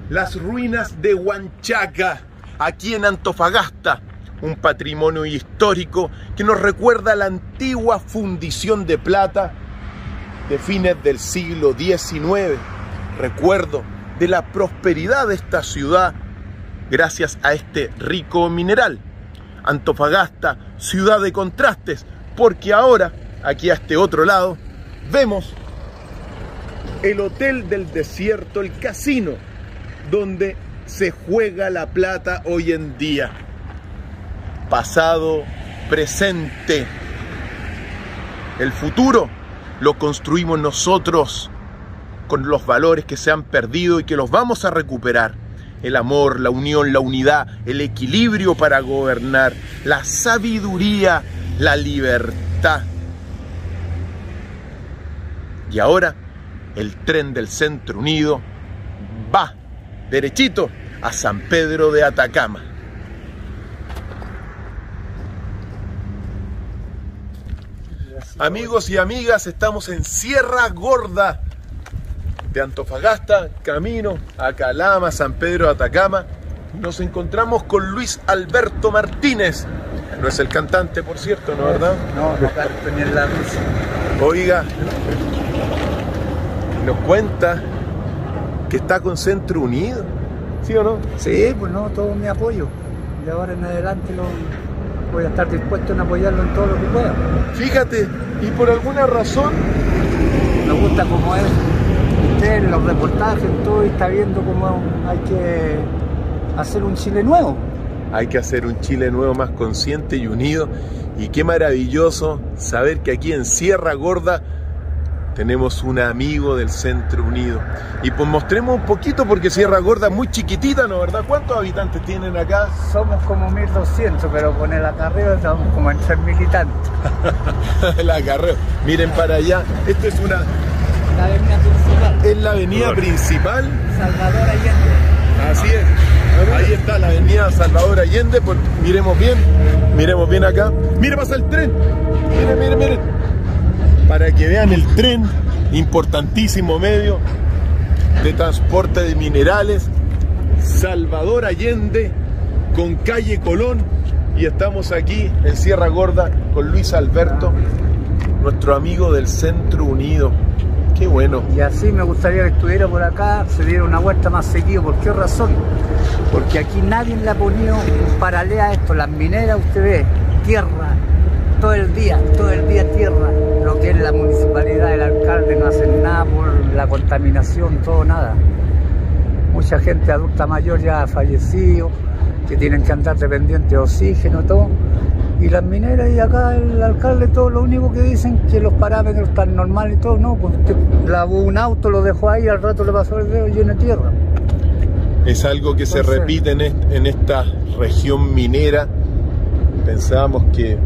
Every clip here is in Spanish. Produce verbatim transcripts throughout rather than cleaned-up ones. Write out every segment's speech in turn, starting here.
las ruinas de Huanchaca, aquí en Antofagasta, un patrimonio histórico que nos recuerda la antigua fundición de plata de fines del siglo diecinueve. Recuerdo de la prosperidad de esta ciudad gracias a este rico mineral. Antofagasta, ciudad de contrastes, porque ahora, aquí a este otro lado, vemos el Hotel del Desierto, el casino, donde se juega la plata hoy en día. Pasado, presente, el futuro lo construimos nosotros con los valores que se han perdido y que los vamos a recuperar. El amor, la unión, la unidad, el equilibrio para gobernar, la sabiduría, la libertad. Y ahora el tren del Centro Unido va derechito a San Pedro de Atacama. Amigos y amigas, estamos en Sierra Gorda de Antofagasta, camino a Calama, San Pedro de Atacama. Nos encontramos con Luis Alberto Martínez. No es el cantante, por cierto, ¿no, verdad? No, no canto ni en la risa. Oiga, nos cuenta que está con Centro Unido, ¿sí o no? Sí, pues no, todo mi apoyo. De ahora en adelante lo, voy a estar dispuesto en apoyarlo en todo lo que pueda. Fíjate, y por alguna razón me gusta cómo es usted en los reportajes, en todo, y está viendo cómo hay que hacer un Chile nuevo. Hay que hacer un Chile nuevo más consciente y unido. Y qué maravilloso saber que aquí en Sierra Gorda tenemos un amigo del Centro Unido. Y pues mostremos un poquito, porque Sierra Gorda es muy chiquitita, ¿no, verdad? ¿Cuántos habitantes tienen acá? Somos como mil doscientos, pero con el acarreo estamos como en tres mil y tantos. El acarreo. Miren para allá. Esto es una... La avenida principal. Es la avenida principal. Salvador Allende. Así es. Ahí está la avenida Salvador Allende. Pues miremos bien. Miremos bien acá. Mire, pasa el tren. Miren, miren, miren. Para que vean el tren, importantísimo medio de transporte de minerales, Salvador Allende con calle Colón, y estamos aquí en Sierra Gorda con Luis Alberto, nuestro amigo del Centro Unido. Qué bueno. Y así me gustaría que estuviera por acá, se diera una vuelta más seguido. ¿Por qué razón? Porque aquí nadie le ha ponido un paralelo a esto. Las mineras, usted ve, tierra, todo el día, todo el día tierra. Lo que es la municipalidad, el alcalde no hacen nada por la contaminación, todo nada. Mucha gente adulta mayor ya ha fallecido, que tienen que andar dependientes de oxígeno, todo. Y las mineras, y acá el alcalde, todo lo único que dicen que los parámetros están normales y todo, no, pues usted lavó un auto, lo dejó ahí, al rato le pasó el dedo lleno de tierra. Es algo que Entonces, se repite en, est en esta región minera. Pensábamos que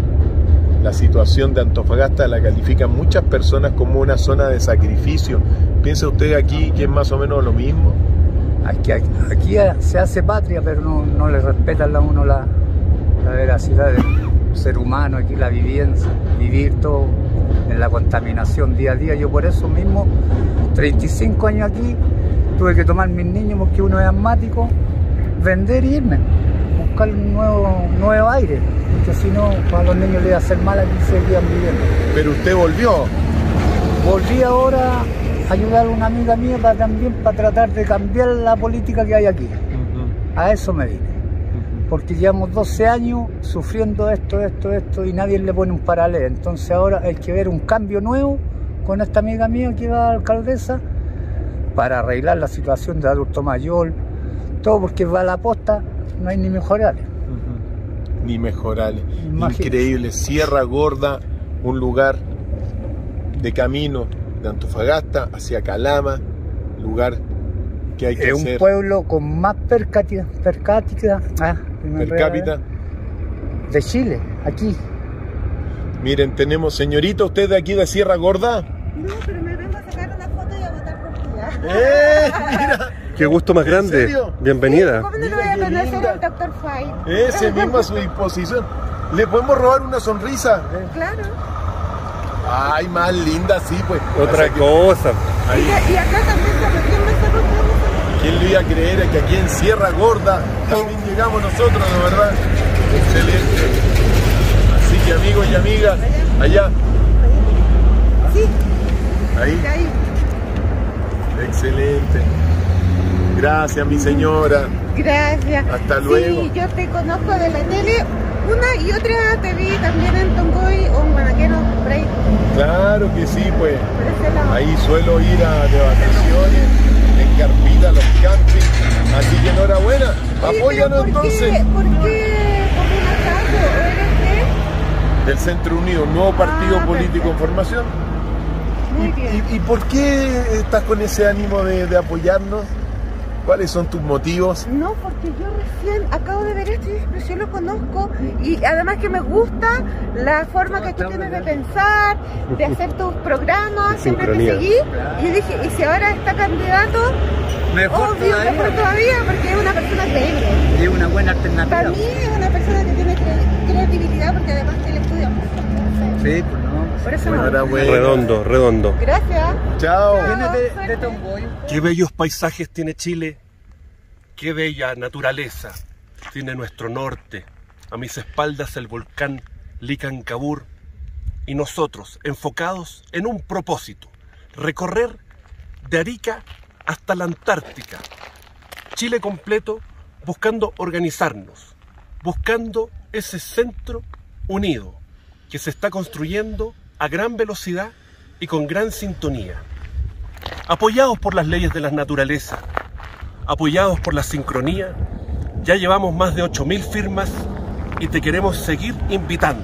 la situación de Antofagasta la califican muchas personas como una zona de sacrificio. ¿Piensa usted aquí que es más o menos lo mismo? Aquí, aquí, aquí se hace patria, pero no, no le respetan a uno la, la veracidad del ser humano, aquí la vivienda, vivir todo en la contaminación día a día. Yo por eso mismo, treinta y cinco años aquí, tuve que tomar mis niños porque uno es asmático, vender y irme, buscar un nuevo, nuevo aire, porque si no, para los niños les iba a hacer mal aquí, seguían viviendo. Pero usted volvió. Volví ahora a ayudar a una amiga mía para también para tratar de cambiar la política que hay aquí. Uh-huh. A eso me vine. Uh-huh. Porque llevamos doce años sufriendo esto, esto, esto, y nadie le pone un paralelo. Entonces ahora hay que ver un cambio nuevo con esta amiga mía que va a alcaldesa para arreglar la situación de adulto mayor, todo, porque va a la posta, no hay ni mejorales. Uh-huh. Ni mejorales. Increíble. Sierra Gorda, un lugar de camino de Antofagasta hacia Calama, lugar que hay que es hacer. Es un pueblo con más per cápita, per cápita, ah, per cápita de Chile, aquí. Miren, tenemos, señorita, ¿usted de aquí de Sierra Gorda? No, pero me vengo a sacar una foto y a votar por ti. ¡Eh! Mira. ¡Qué gusto más grande! ¿En Bienvenida. ¿Cómo no lo voy a conocer al doctor Fay? Ese mismo a su disposición. ¿Le podemos robar una sonrisa? Claro. Ay, más linda, sí, pues. Otra cosa. Y, y acá también, ¿quién me sacó? ¿Quién le iba a creer que aquí en Sierra Gorda también llegamos nosotros, de verdad? Excelente. Así que amigos y amigas, allá. Sí, Ahí. ahí. Excelente. Gracias, mi señora. Gracias. Hasta luego. Sí, yo te conozco de la tele. Una y otra te vi también en Tongoy o en Manaquero, por ahí. Claro que sí, pues. Por ese lado. Ahí suelo ir a, de vacaciones, en carpita, a los campings. Así que enhorabuena. Oye, Apóyanos pero ¿por entonces. Qué, ¿Por qué Comuna Caso? ¿Eres Del Centro Unido, un nuevo partido Ah, político perfecto. en formación. de? Muy ¿Y, bien. y, y por qué estás con ese ánimo de, de apoyarnos? ¿Cuáles son tus motivos? No, porque yo recién acabo de ver esto y recién lo conozco y además que me gusta la forma que tú tienes de pensar, de hacer tus programas, siempre te Sincronía. seguí y dije, y si ahora está candidato, Mejor obvio, todavía. mejor todavía porque es una persona creíble. Es una buena Para alternativa. mí es una persona que tiene cre- credibilidad porque además que le estudia mucho. Sí, pues no. Por eso me gusta. Enhorabuena. Redondo, redondo. Gracias. Chao. ¿Vienes de, de Tongoy? Qué bellos paisajes tiene Chile, qué bella naturaleza tiene nuestro norte. A mis espaldas el volcán Licancabur y nosotros enfocados en un propósito, recorrer de Arica hasta la Antártica. Chile completo buscando organizarnos, buscando ese centro unido que se está construyendo a gran velocidad y con gran sintonía. Apoyados por las leyes de la naturaleza, apoyados por la sincronía, ya llevamos más de ocho mil firmas y te queremos seguir invitando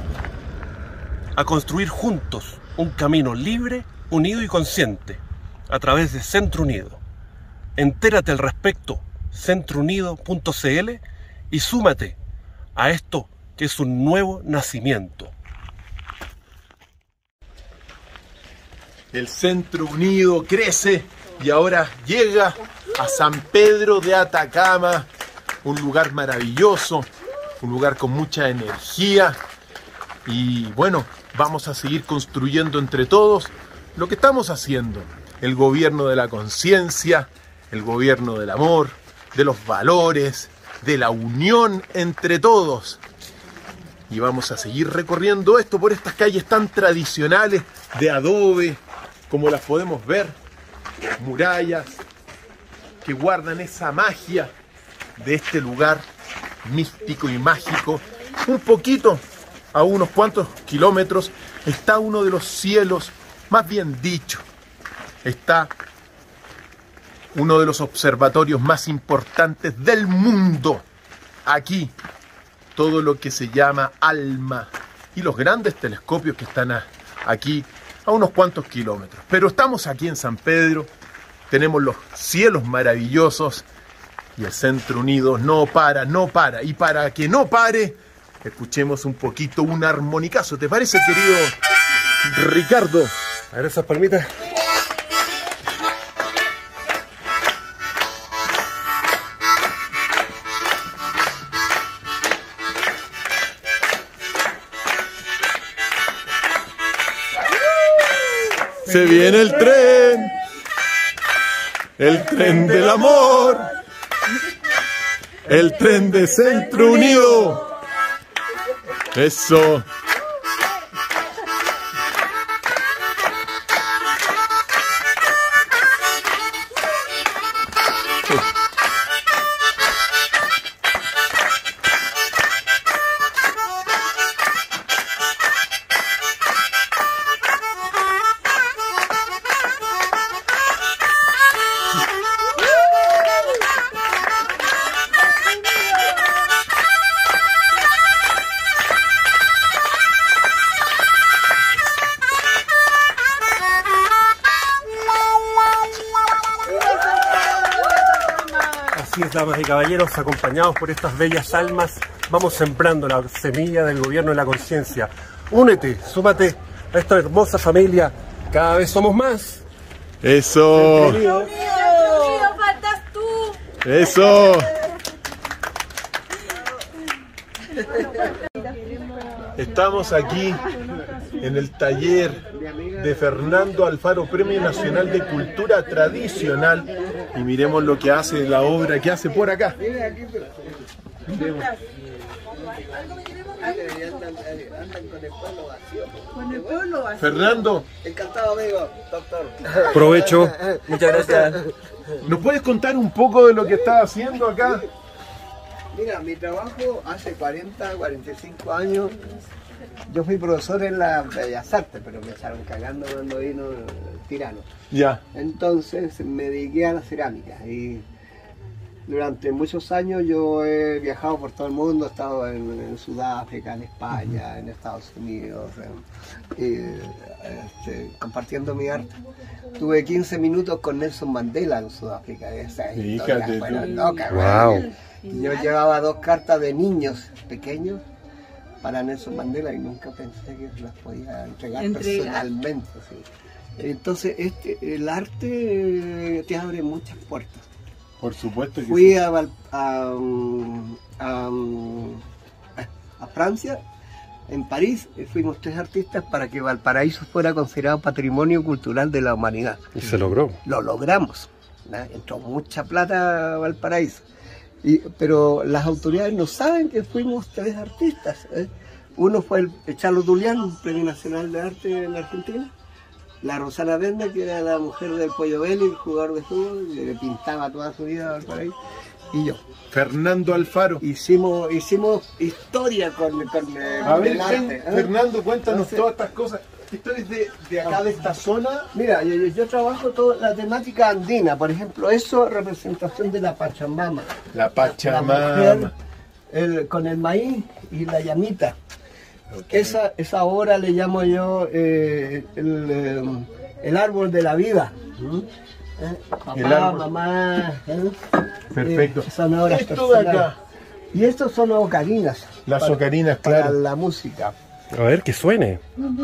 a construir juntos un camino libre, unido y consciente a través de Centro Unido. Entérate al respecto, centro unido punto c l, y súmate a esto que es un nuevo nacimiento. El Centro Unido crece y ahora llega a San Pedro de Atacama, un lugar maravilloso, un lugar con mucha energía y bueno, vamos a seguir construyendo entre todos lo que estamos haciendo, el gobierno de la conciencia, el gobierno del amor, de los valores, de la unión entre todos. Y vamos a seguir recorriendo esto por estas calles tan tradicionales de adobe, como las podemos ver, murallas que guardan esa magia de este lugar místico y mágico. Un poquito, a unos cuantos kilómetros, está uno de los cielos, más bien dicho, está uno de los observatorios más importantes del mundo. Aquí, todo lo que se llama ALMA y los grandes telescopios que están a- aquí a unos cuantos kilómetros. Pero estamos aquí en San Pedro, tenemos los cielos maravillosos y el Centro Unido no para, no para. Y para que no pare, escuchemos un poquito un armonicazo. ¿Te parece, querido Ricardo? A ver esas palmitas. Se viene el tren, el tren del amor, el tren de Centro Unido. Eso. Así es, damas y caballeros, acompañados por estas bellas almas, vamos sembrando la semilla del gobierno de la conciencia. Únete, súmate a esta hermosa familia, cada vez somos más. Eso. Bienvenido. faltas tú! Eso. Estamos aquí en el taller de Fernando Alfaro, Premio Nacional de Cultura Tradicional, y miremos lo que hace, la obra que hace por acá. Miremos. Fernando, encantado amigo, doctor. Provecho. Muchas gracias. ¿nos puedes contar un poco de lo que estás haciendo acá? Mira, mi trabajo hace cuarenta, cuarenta y cinco años. Yo fui profesor en la Bellas Artes, pero me echaron cagando cuando vino el tirano. Ya. Entonces me dediqué a la cerámica y durante muchos años yo he viajado por todo el mundo, he estado en, en Sudáfrica, en España, uh-huh. en Estados Unidos, en, y, este, compartiendo mi arte. Tuve quince minutos con Nelson Mandela en Sudáfrica. Esa historia fue loca, wow. Yo llevaba dos cartas de niños pequeños para Nelson Mandela y nunca pensé que las podía entregar Entrega. personalmente. Sí. Entonces este, el arte te abre muchas puertas. Por supuesto que Fui sí. a, a, a, a Francia, en París, fuimos tres artistas para que Valparaíso fuera considerado Patrimonio Cultural de la Humanidad. Y se logró. Lo logramos, ¿no? Entró mucha plata a Valparaíso. Y, pero las autoridades no saben que fuimos tres artistas. ¿eh? Uno fue el Charlo Dulián, Premio Nacional de Arte en Argentina. La Rosana Venda, que era la mujer del Pollo Belli, el jugador de fútbol, que le pintaba toda su vida a Valparaíso. Y yo. Fernando Alfaro. Hicimos, hicimos historia con, con eh, a ver, el arte. ¿eh? Fernando, cuéntanos Entonces, todas estas cosas. Esto es de, de acá, de esta zona. Mira, yo, yo trabajo toda la temática andina. Por ejemplo, eso, representación de la Pachamama. La Pachamama. La mujer, el, con el maíz y la llamita. Okay. Esa, esa obra le llamo yo eh, el, eh, el árbol de la vida. ¿Mm? ¿Eh? Papá, mamá. ¿eh? Perfecto. Eh, son obras esto de acá. Y estos son ocarinas. Las para, ocarinas, para claro. la música. A ver, que suene.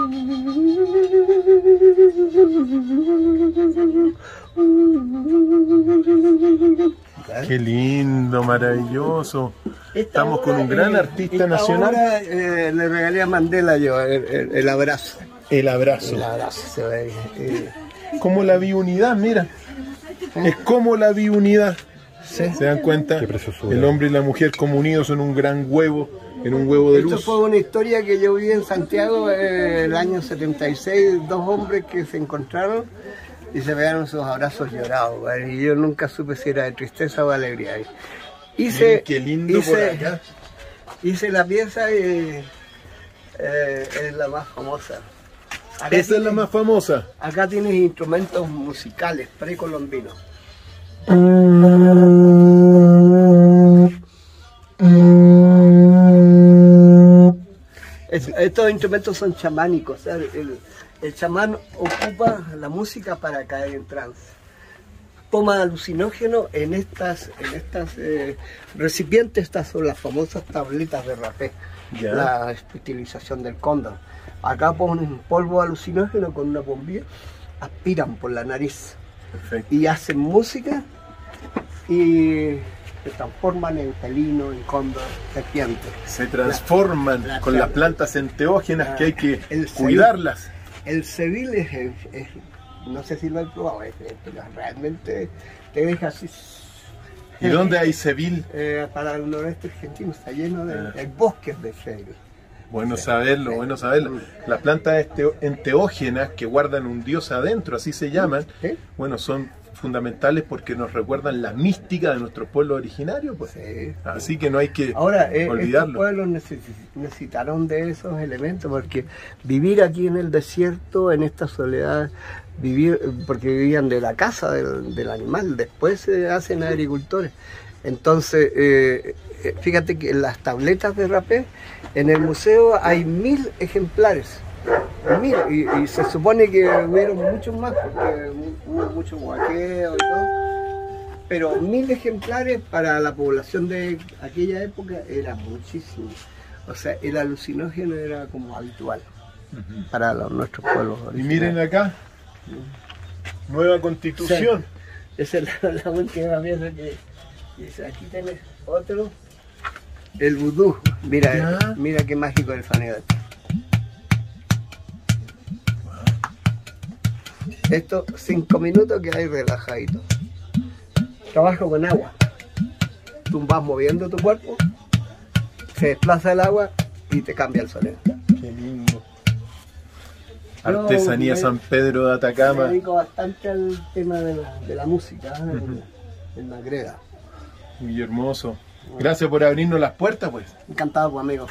Qué lindo, maravilloso. Esta Estamos obra, con un gran eh, artista esta nacional. Obra, eh, le regalé a Mandela yo el, el, el abrazo. El abrazo. El abrazo. Se ve, eh. Como la biunidad, mira. Es como la biunidad. ¿Sí? ¿Se dan cuenta? Qué preciosura. El hombre y la mujer como unidos en un gran huevo, en un huevo de Esto luz. fue una historia que yo vi en Santiago eh, el año setenta y seis, dos hombres que se encontraron y se pegaron sus abrazos llorados, ¿vale? Y yo nunca supe si era de tristeza o de alegría. Hice, Miren qué lindo hice, por acá. Hice la pieza y eh, es la más famosa. Acá Esa tienes, es la más famosa. Acá tienes instrumentos musicales precolombinos. Es, estos instrumentos son chamánicos, o sea, el, el chamán ocupa la música para caer en trance. Toma alucinógeno en estas, en estas eh, recipientes, estas son las famosas tabletas de rapé, yeah. La utilización del cóndor. Acá ponen polvo alucinógeno con una bombilla, aspiran por la nariz. Perfecto. Y hacen música y se transforman en felino, en cóndor, serpiente. Se transforman la, la, con la, las plantas enteógenas la, que hay que el cuidarlas. El cevil es, es, es, no sé si lo he probado, es, es, pero realmente te deja así. ¿Y dónde hay cevil? Eh, para el noreste argentino está lleno de, ah. de bosques de cevil. Bueno saberlo, sí. bueno saberlo. Las plantas enteógenas que guardan un dios adentro, así se llaman, ¿sí? Bueno, son fundamentales porque nos recuerdan la mística de nuestro pueblo originario, pues. Sí. Así que no hay que Ahora, eh, olvidarlo. Estos pueblos necesitaron de esos elementos porque vivir aquí en el desierto, en esta soledad, vivir porque vivían de la caza del, del animal, después se hacen agricultores. Entonces, eh, fíjate que en las tabletas de rapé, en el museo hay mil ejemplares. Mil, y, y se supone que hubieron muchos más, porque hubo mucho guaqueo y todo. Pero mil ejemplares para la población de aquella época era muchísimo. O sea, el alucinógeno era como habitual uh-huh. para los, nuestros pueblos. Y miren acá, uh-huh. nueva constitución. O sea, esa es la, la última pieza que... Dice, aquí tenés otro, el vudú. Mira, ¿ya? Mira qué mágico el sonido. Esto, cinco minutos que hay relajadito. Trabajo con agua. Tú vas moviendo tu cuerpo, se desplaza el agua y te cambia el sonido. Qué lindo. Artesanía San Pedro de Atacama. Me dedico bastante al tema de la, de la música, ¿eh? en, en la greda. Muy hermoso. Gracias por abrirnos las puertas, pues. Encantado, pues, amigo.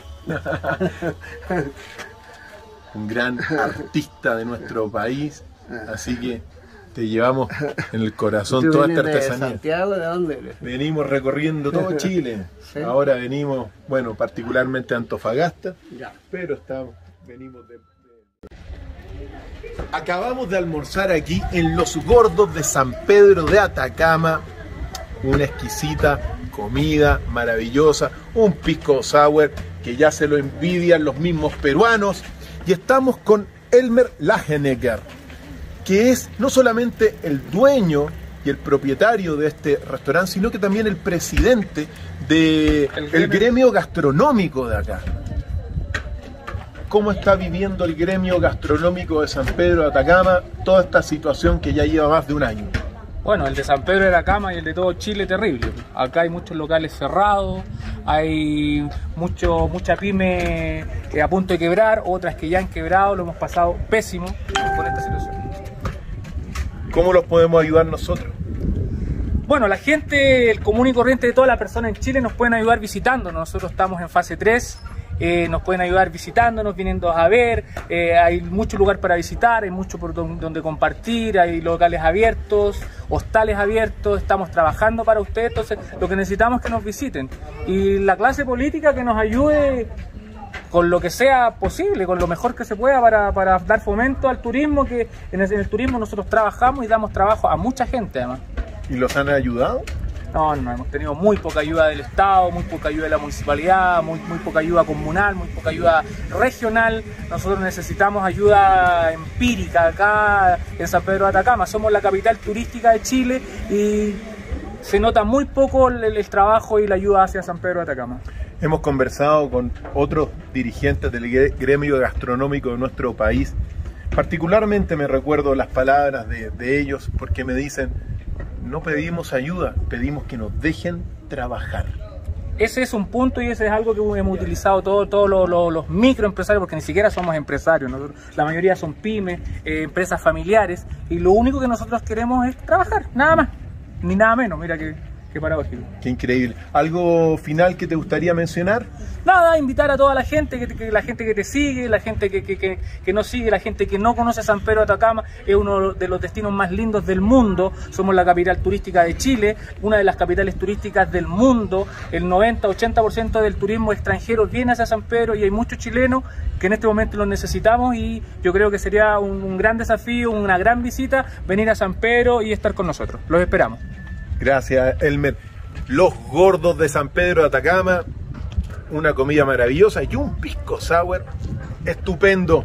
Un gran artista de nuestro país, así que te llevamos en el corazón toda esta artesanía. ¿De Santiago? ¿De dónde eres? Venimos recorriendo todo Chile. ¿Sí? Ahora venimos, bueno, particularmente a Antofagasta, ya. Pero estamos, venimos de, de... Acabamos de almorzar aquí en Los Gordos de San Pedro de Atacama. Una exquisita comida maravillosa, un pisco sour que ya se lo envidian los mismos peruanos. Y estamos con Elmer Lagenegger, que es no solamente el dueño y el propietario de este restaurante, sino que también el presidente del de gremio. gremio gastronómico de acá. ¿Cómo está viviendo el gremio gastronómico de San Pedro de Atacama toda esta situación que ya lleva más de un año? Bueno, el de San Pedro de Atacama y el de todo Chile terrible. Acá hay muchos locales cerrados, hay mucho, mucha pyme a punto de quebrar, otras que ya han quebrado, lo hemos pasado pésimo con esta situación. ¿Cómo los podemos ayudar nosotros? Bueno, la gente, el común y corriente de todas las personas en Chile nos pueden ayudar visitándonos. Nosotros estamos en fase tres. Eh, nos pueden ayudar visitándonos, viniendo a ver, eh, hay mucho lugar para visitar, hay mucho por donde compartir, hay locales abiertos, hostales abiertos, estamos trabajando para ustedes, entonces lo que necesitamos es que nos visiten. Y la clase política que nos ayude con lo que sea posible, con lo mejor que se pueda para, para dar fomento al turismo, que en el, en el turismo nosotros trabajamos y damos trabajo a mucha gente además. ¿Y los han ayudado? No, no, hemos tenido muy poca ayuda del Estado, muy poca ayuda de la municipalidad, muy, muy poca ayuda comunal, muy poca ayuda regional. Nosotros necesitamos ayuda empírica acá en San Pedro de Atacama. Somos la capital turística de Chile y se nota muy poco el, el trabajo y la ayuda hacia San Pedro de Atacama. Hemos conversado con otros dirigentes del gremio gastronómico de nuestro país. Particularmente me recuerdo las palabras de, de ellos porque me dicen: no pedimos ayuda, pedimos que nos dejen trabajar. Ese es un punto y ese es algo que hemos utilizado todos todo lo, lo, los microempresarios, porque ni siquiera somos empresarios, nosotros, la mayoría son pymes, eh, empresas familiares, y lo único que nosotros queremos es trabajar, nada más, ni nada menos, mira que... Qué paradójico. Qué increíble. ¿Algo final que te gustaría mencionar? Nada, invitar a toda la gente, que, que la gente que te sigue, la gente que, que, que, que no sigue, la gente que no conoce San Pedro de Atacama. Es uno de los destinos más lindos del mundo. Somos la capital turística de Chile, una de las capitales turísticas del mundo. El noventa a ochenta por ciento del turismo extranjero viene hacia San Pedro y hay muchos chilenos que en este momento los necesitamos, y yo creo que sería un, un gran desafío, una gran visita, venir a San Pedro y estar con nosotros. Los esperamos. Gracias, Elmer. Los Gordos de San Pedro de Atacama, una comida maravillosa y un pisco sour estupendo.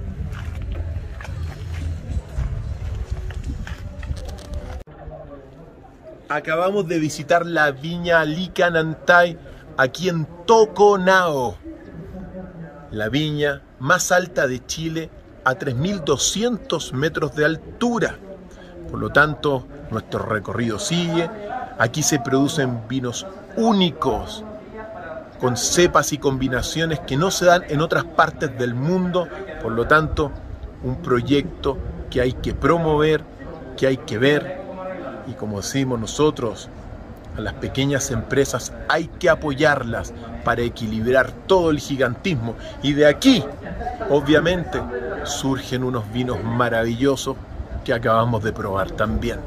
Acabamos de visitar la viña Licanantay aquí en Toconao, la viña más alta de Chile a tres mil doscientos metros de altura. Por lo tanto, nuestro recorrido sigue. Aquí se producen vinos únicos, con cepas y combinaciones que no se dan en otras partes del mundo. Por lo tanto, un proyecto que hay que promover, que hay que ver. Y como decimos nosotros, a las pequeñas empresas hay que apoyarlas para equilibrar todo el gigantismo. Y de aquí, obviamente, surgen unos vinos maravillosos que acabamos de probar también.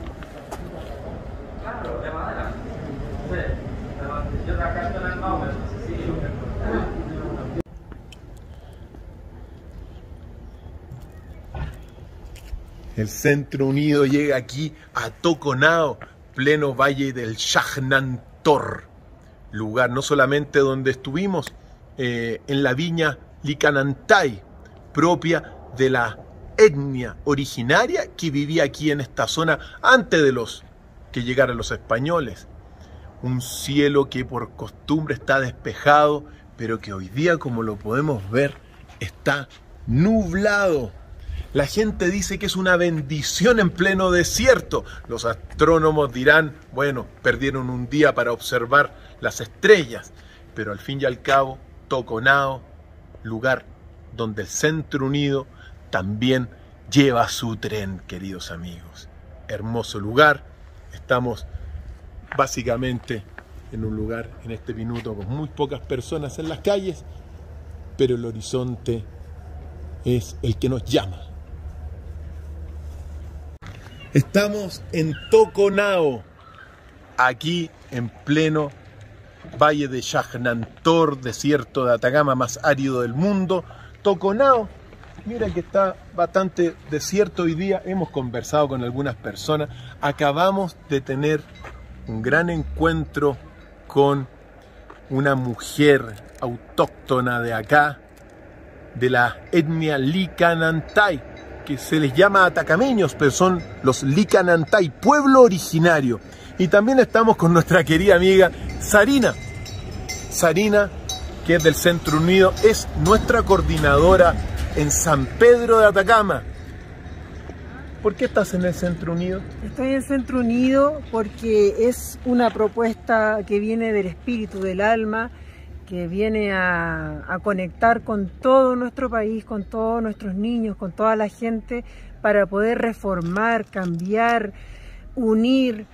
El Centro Unido llega aquí a Toconao, pleno valle del Xajnantor, lugar no solamente donde estuvimos, eh, en la viña Licanantay, propia de la etnia originaria que vivía aquí en esta zona antes de los que llegaran los españoles. Un cielo que por costumbre está despejado, pero que hoy día, como lo podemos ver, está nublado. La gente dice que es una bendición en pleno desierto. Los astrónomos dirán, bueno, perdieron un día para observar las estrellas. Pero al fin y al cabo, Toconao, lugar donde el Centro Unido también lleva su tren, queridos amigos. Hermoso lugar. Estamos básicamente en un lugar en este minuto con muy pocas personas en las calles, pero el horizonte es el que nos llama. Estamos en Toconao, aquí en pleno Valle de Yaxnantor, desierto de Atacama más árido del mundo. Toconao, mira que está bastante desierto hoy día. Hemos conversado con algunas personas. Acabamos de tener un gran encuentro con una mujer autóctona de acá, de la etnia Licanantay, que se les llama atacameños, pero son los Licanantay, pueblo originario. Y también estamos con nuestra querida amiga Sarina. Sarina, que es del Centro Unido, es nuestra coordinadora en San Pedro de Atacama. ¿Por qué estás en el Centro Unido? Estoy en Centro Unido porque es una propuesta que viene del espíritu, del alma, que viene a, a conectar con todo nuestro país, con todos nuestros niños, con toda la gente, para poder reformar, cambiar, unir,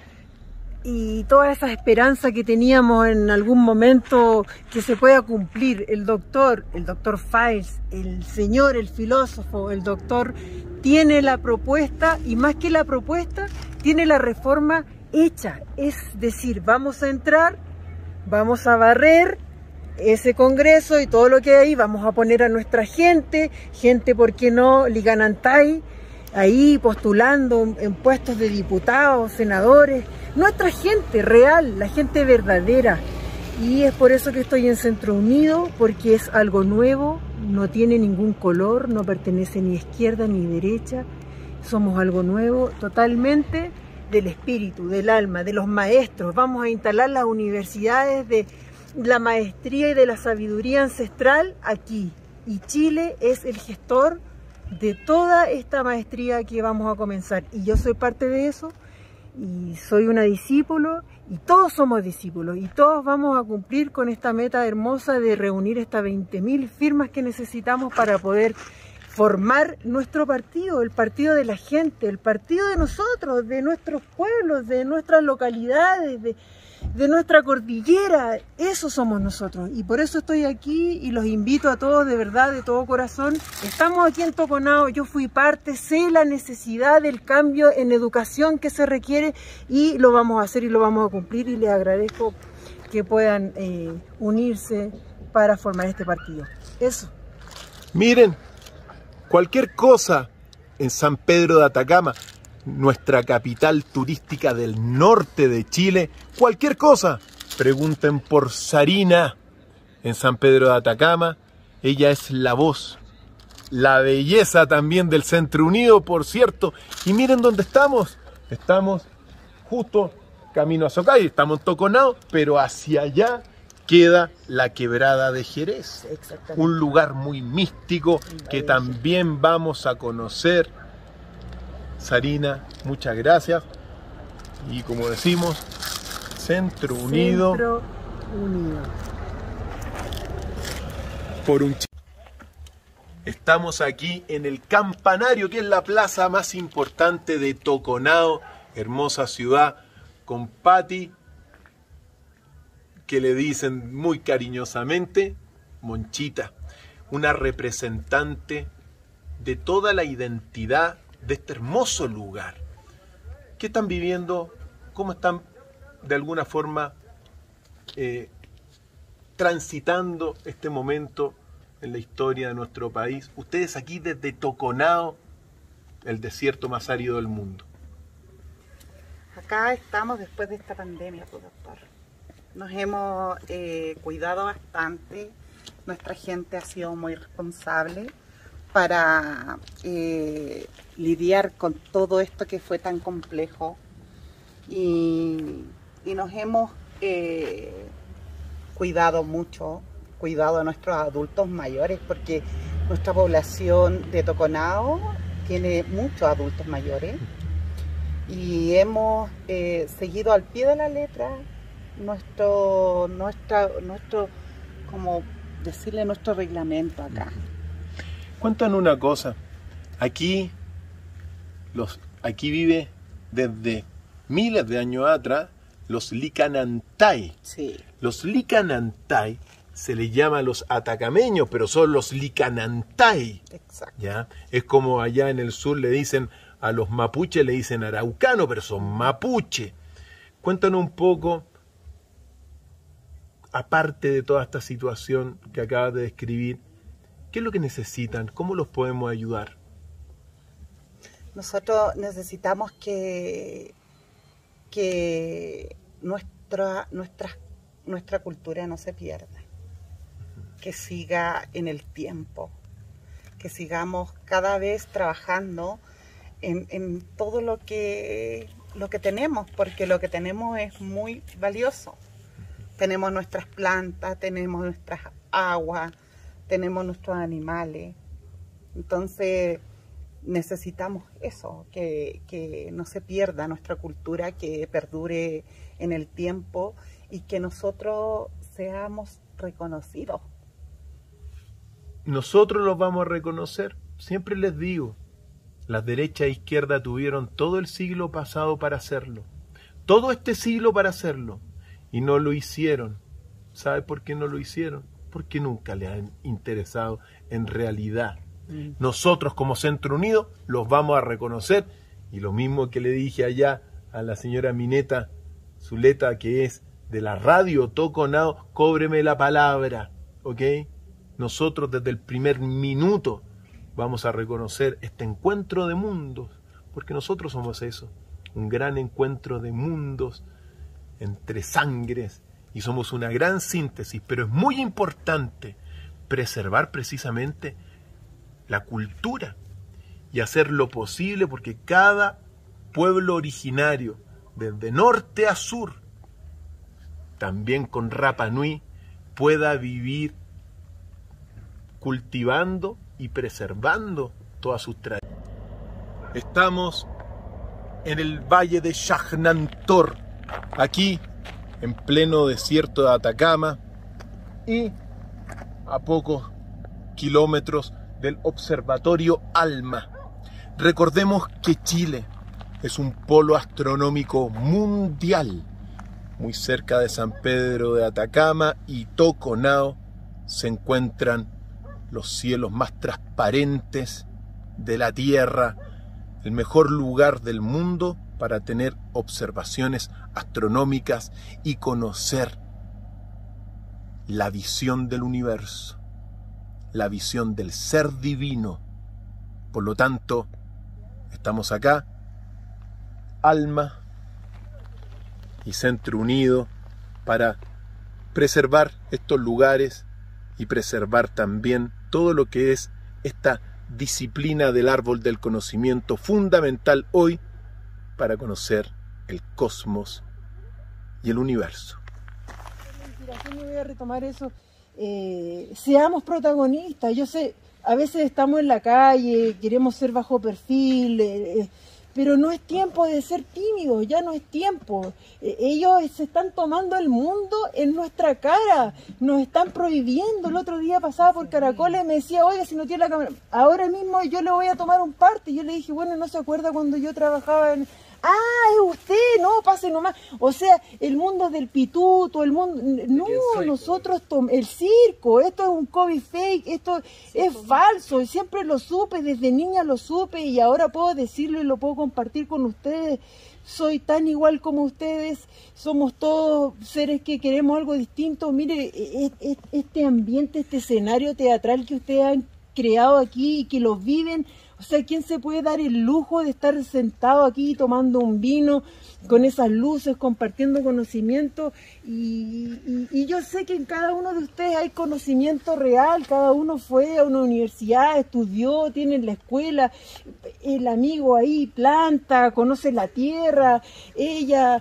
y toda esa esperanza que teníamos en algún momento que se pueda cumplir. El doctor, el doctor Files, el señor, el filósofo, el doctor, tiene la propuesta, y más que la propuesta, tiene la reforma hecha. Es decir, vamos a entrar, vamos a barrer ese congreso y todo lo que hay, vamos a poner a nuestra gente, gente, ¿por qué no?, Licanantay, ahí postulando en puestos de diputados, senadores, nuestra gente real, la gente verdadera. Y es por eso que estoy en Centro Unido, porque es algo nuevo, no tiene ningún color, no pertenece ni a izquierda ni derecha, somos algo nuevo, totalmente del espíritu, del alma, de los maestros. Vamos a instalar las universidades de la maestría y de la sabiduría ancestral aquí, y Chile es el gestor de toda esta maestría que vamos a comenzar, y yo soy parte de eso, y soy una discípulo, y todos somos discípulos, y todos vamos a cumplir con esta meta hermosa de reunir estas veinte mil firmas que necesitamos para poder formar nuestro partido, el partido de la gente, el partido de nosotros, de nuestros pueblos, de nuestras localidades, de de nuestra cordillera. Eso somos nosotros, y por eso estoy aquí y los invito a todos de verdad, de todo corazón. Estamos aquí en Toconao, yo fui parte, sé la necesidad del cambio en educación que se requiere, y lo vamos a hacer y lo vamos a cumplir, y les agradezco que puedan eh, unirse para formar este partido. Eso. Miren, cualquier cosa en San Pedro de Atacama, nuestra capital turística del norte de Chile, cualquier cosa, pregunten por Sarina en San Pedro de Atacama. Ella es la voz, la belleza también del Centro Unido, por cierto. Y miren dónde estamos, estamos justo camino a Socay, estamos en Toconao, pero hacia allá queda la Quebrada de Jerez, un lugar muy místico que también vamos a conocer. Sarina, muchas gracias. Y como decimos, Centro Unido, Centro Unido. Por un... Estamos aquí en el Campanario, que es la plaza más importante de Toconao, hermosa ciudad, con Patti, que le dicen muy cariñosamente Monchita, una representante de toda la identidad de este hermoso lugar. ¿Qué están viviendo? ¿Cómo están de alguna forma eh, transitando este momento en la historia de nuestro país? Ustedes aquí desde Toconao, el desierto más árido del mundo. Acá estamos después de esta pandemia, pues, doctor. Nos hemos eh, cuidado bastante, nuestra gente ha sido muy responsable para eh, lidiar con todo esto que fue tan complejo, y, y nos hemos eh, cuidado mucho, cuidado a nuestros adultos mayores, porque nuestra población de Toconao tiene muchos adultos mayores y hemos eh, seguido al pie de la letra nuestro, nuestra, nuestro, como decirle, nuestro reglamento acá. Cuéntanos una cosa, aquí, los, aquí vive desde miles de años atrás los Licanantay. Sí. Los Licanantay se les llama a los atacameños, pero son los Licanantay. Exacto. ¿Ya? Es como allá en el sur le dicen a los mapuches, le dicen araucano, pero son mapuche. Cuéntanos un poco, aparte de toda esta situación que acabas de describir, ¿qué es lo que necesitan? ¿Cómo los podemos ayudar? Nosotros necesitamos que, que nuestra, nuestra, nuestra cultura no se pierda, que siga en el tiempo, que sigamos cada vez trabajando en, en todo lo que, lo que tenemos, porque lo que tenemos es muy valioso. Tenemos nuestras plantas, tenemos nuestras aguas, tenemos nuestros animales, entonces necesitamos eso, que, que no se pierda nuestra cultura, que perdure en el tiempo y que nosotros seamos reconocidos. Nosotros los vamos a reconocer, siempre les digo, las derecha e izquierda tuvieron todo el siglo pasado para hacerlo, todo este siglo para hacerlo, y no lo hicieron. ¿Sabe por qué no lo hicieron? Porque nunca les han interesado en realidad. Nosotros como Centro Unido los vamos a reconocer, y lo mismo que le dije allá a la señora Mineta Zuleta, que es de la radio Toconao, cóbreme la palabra, ¿ok? Nosotros desde el primer minuto vamos a reconocer este encuentro de mundos, porque nosotros somos eso, un gran encuentro de mundos entre sangres, y somos una gran síntesis, pero es muy importante preservar precisamente la cultura y hacer lo posible porque cada pueblo originario, desde norte a sur, también con Rapa Nui, pueda vivir cultivando y preservando todas sus tradiciones. Estamos en el valle de Xajnantor, aquí en pleno desierto de Atacama y a pocos kilómetros del Observatorio ALMA. Recordemos que Chile es un polo astronómico mundial. Muy cerca de San Pedro de Atacama y Toconao se encuentran los cielos más transparentes de la Tierra, el mejor lugar del mundo para tener observaciones astronómicas y conocer la visión del universo, la visión del ser divino. Por lo tanto, estamos acá, ALMA y Centro Unido, para preservar estos lugares y preservar también todo lo que es esta disciplina del árbol del conocimiento, fundamental hoy para conocer el cosmos y el universo. Yo voy a retomar eso. Eh, seamos protagonistas. Yo sé, a veces estamos en la calle, queremos ser bajo perfil, eh, eh, pero no es tiempo de ser tímidos, ya no es tiempo. Eh, ellos se están tomando el mundo en nuestra cara, nos están prohibiendo. El otro día pasaba por Caracoles y me decía, oiga, si no tiene la cámara, ahora mismo yo le voy a tomar un parte. Yo le dije, bueno, ¿no se acuerda cuando yo trabajaba en... Ah, es usted, no, pase nomás. O sea, el mundo del pituto, el mundo... No, nosotros, el circo, esto es un COVID fake, esto es falso. Y siempre lo supe, desde niña lo supe y ahora puedo decirlo y lo puedo compartir con ustedes. Soy tan igual como ustedes, somos todos seres que queremos algo distinto. Mire, este ambiente, este escenario teatral que ustedes han creado aquí y que lo viven... O sea, ¿quién se puede dar el lujo de estar sentado aquí tomando un vino con esas luces, compartiendo conocimiento? Y, y, y yo sé que en cada uno de ustedes hay conocimiento real, cada uno fue a una universidad, estudió, tiene la escuela, el amigo ahí planta, conoce la tierra, ella